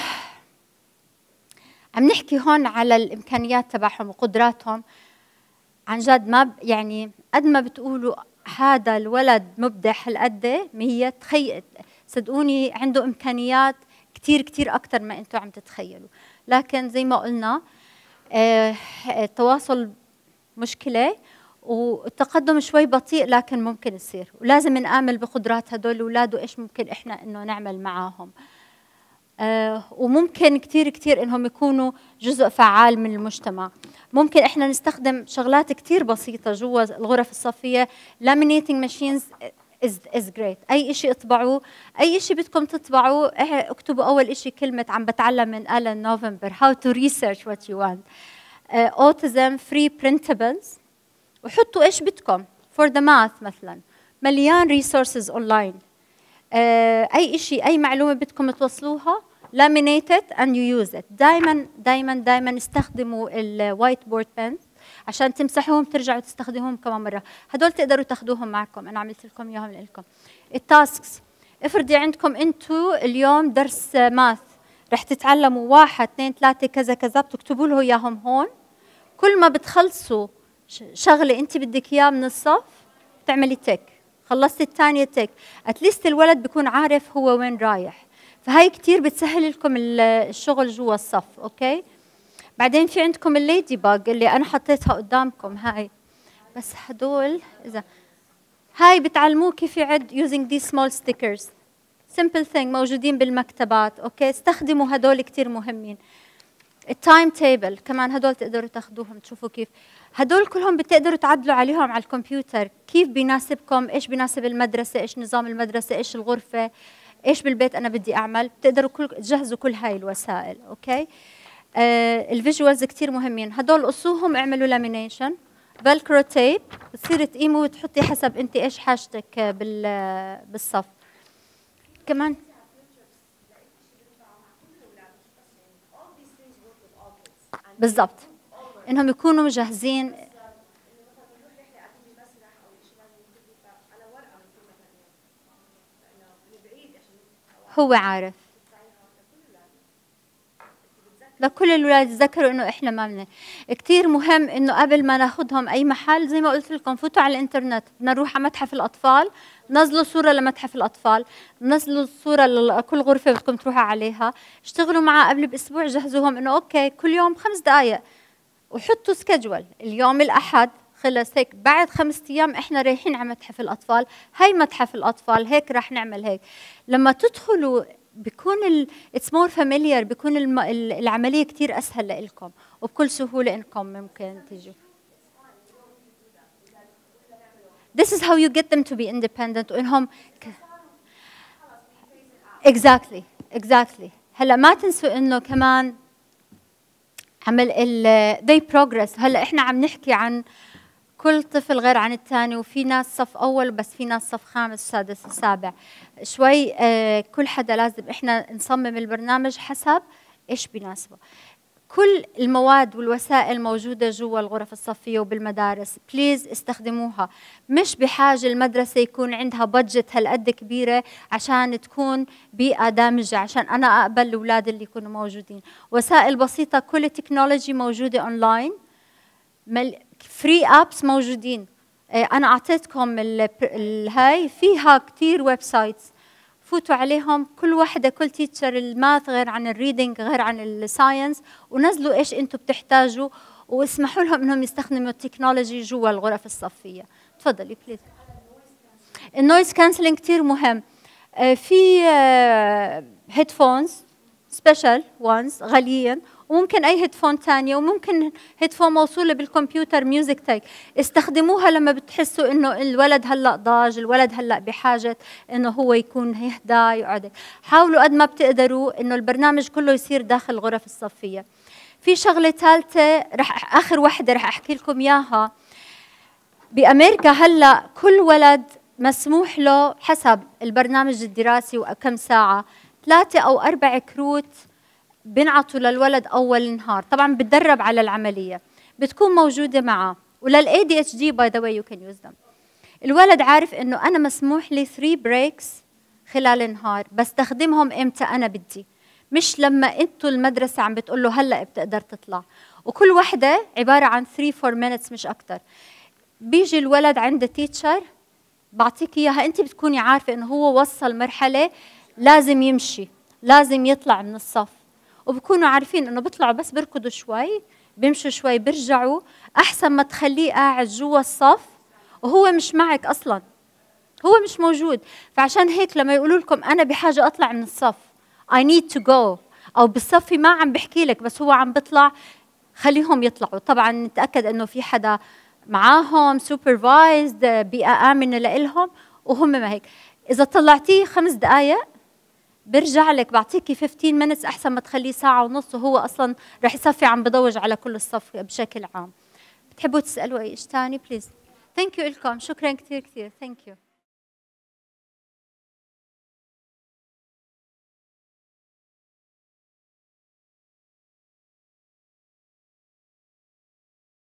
عم نحكي هون على الامكانيات تبعهم وقدراتهم. عن جد ما يعني قد ما بتقولوا هذا الولد مبدع هالقد 100، صدقوني عنده امكانيات كثير كثير اكثر ما انتم عم تتخيلوا. لكن زي ما قلنا التواصل مشكله والتقدم شوي بطيء، لكن ممكن يصير، ولازم نآمل بقدرات هدول الاولاد وايش ممكن احنا انه نعمل معاهم. وممكن كثير كثير انهم يكونوا جزء فعال من المجتمع. ممكن احنا نستخدم شغلات كثير بسيطه جوا الغرف الصفيه. laminating machines is great. اي شيء اطبعوه، اي شيء بدكم تطبعوه اكتبوا اول شيء كلمه عم بتعلم من ألان نوفمبر how to research what you want. autism free printables، وحطوا ايش بدكم for the math مثلا، مليان resources online. اي شيء اي معلومه بدكم توصلوها laminate it and you use it. دائما دائما دائما استخدموا الوايت بورد بنز عشان تمسحوهم ترجعوا تستخدموهم كمان مره. هدول تقدروا تاخذوهم معكم، انا عملت لكم اياهم لكم. التاسكس، افرضي عندكم انتم اليوم درس ماث رح تتعلموا 1 2 3 كذا كذا، بتكتبوا له اياهم هون. كل ما بتخلصوا شغله انت بدك اياه من الصف بتعملي تك، خلصتي الثانيه تك، اتليست الولد بيكون عارف هو وين رايح. فهي كثير بتسهل لكم الشغل جوا الصف. اوكي. بعدين في عندكم الليدي باج اللي انا حطيتها قدامكم هاي، بس هدول اذا هاي بتعلموه كيف يعد using these small stickers simple thing موجودين بالمكتبات. اوكي. استخدموا هدول كثير مهمين. التايم تيبل كمان هدول تقدروا تاخذوهم تشوفوا كيف هدول كلهم بتقدروا تعدلوا عليهم على الكمبيوتر، كيف بيناسبكم، ايش بيناسب المدرسه، ايش نظام المدرسه، ايش الغرفه، ايش بالبيت انا بدي اعمل. بتقدروا تجهزوا كل هاي الوسائل. اوكي. الفيجوالز كثير مهمين، هدول قصوهم اعملوا لامينيشن. فالكرو تيب بتصير تقيموا وتحطي حسب انت ايش حاجتك بالصف. كمان بالضبط انهم يكونوا مجهزين. هو عارف لكل الولاد يتذكروا انه احنا ما بدنا. كثير مهم انه قبل ما ناخذهم اي محل زي ما قلت لكم فوتوا على الانترنت، بدنا نروح على متحف الاطفال نزلوا صوره لمتحف الاطفال، نزلوا صوره لكل غرفه بدكم تروحوا عليها، اشتغلوا معاه قبل باسبوع، جهزوهم انه اوكي كل يوم 5 دقائق، وحطوا سكجول اليوم الاحد خلص هيك بعد 5 ايام احنا رايحين على متحف الاطفال، هي متحف الاطفال هيك راح نعمل هيك. لما تدخلوا بيكون اتس مور فاميليار، بيكون العمليه كثير اسهل لكم وبكل سهوله انكم ممكن تيجوا. This is how you get them to be independent وانهم exactly. هلا ما تنسوا انه كمان عمل they progress. هلا احنا عم نحكي عن كل طفل غير عن الثاني، وفي ناس صف اول بس في ناس صف خامس سادس سابع شوي. كل حدا لازم احنا نصمم البرنامج حسب ايش بيناسبه. كل المواد والوسائل موجوده جوا الغرف الصفيه وبالمدارس، بليز استخدموها. مش بحاجه المدرسه يكون عندها بادجت هالقد كبيره عشان تكون بيئه دامجه عشان انا اقبل الاولاد اللي يكونوا موجودين. وسائل بسيطه، كل التكنولوجي موجوده اونلاين، فري ابس موجودين. انا اعطيتكم هاي فيها كثير ويب سايتس، فوتوا عليهم كل وحده، كل تيتشر الماث غير عن الريدنج غير عن الساينس، ونزلوا ايش انتم بتحتاجوا واسمحوا لهم انهم يستخدموا التكنولوجي جوا الغرف الصفيه. تفضلي بليز. النويز كانسلينج كثير مهم. في هيدفونز سبيشال وانز غاليين وممكن اي هيدفون ثانيه، وممكن هيدفون موصوله بالكمبيوتر ميوزك تاك. استخدموها لما بتحسوا انه الولد هلا ضاج، الولد هلا بحاجه انه هو يكون يهدى يقعد. حاولوا قد ما بتقدروا انه البرنامج كله يصير داخل الغرف الصفيه. في شغله ثالثه اخر وحده رح احكي لكم اياها. بامريكا هلا كل ولد مسموح له حسب البرنامج الدراسي وكم ساعه 3 أو 4 كروت بنعطوا للولد اول النهار. طبعا بتدرب على العمليه، بتكون موجوده معه. وللاي دي اتش دي باي ذا واي يو كان يوز ذم. الولد عارف انه انا مسموح لي 3 بريكس خلال النهار، بستخدمهم امتى انا بدي، مش لما انتوا المدرسه عم بتقول له هلا بتقدر تطلع. وكل وحده عباره عن 3 4 minutes مش اكثر. بيجي الولد عند تيتشر بعطيك اياها، انت بتكوني عارفه انه هو وصل مرحله لازم يمشي، لازم يطلع من الصف. وبكونوا عارفين انه بيطلعوا بس بيركضوا شوي، بيمشوا شوي بيرجعوا، احسن ما تخليه قاعد جوا الصف وهو مش معك اصلا، هو مش موجود. فعشان هيك لما يقولوا لكم انا بحاجه اطلع من الصف I need to go، او بالصف ما عم بحكي لك بس هو عم بيطلع، خليهم يطلعوا. طبعا نتاكد انه في حدا معاهم supervised، بيئه امنه لإلهم، وهم ما هيك. اذا طلعتيه 5 دقائق برجع لك بعطيكي 15 minutes احسن ما تخليه ساعه ونص وهو اصلا رح يصفي عم بضوج على كل الصف بشكل عام. بتحبوا تسالوا اي شيء ثاني بليز؟ ثانك يو لكم، شكرا كثير كثير، ثانك يو.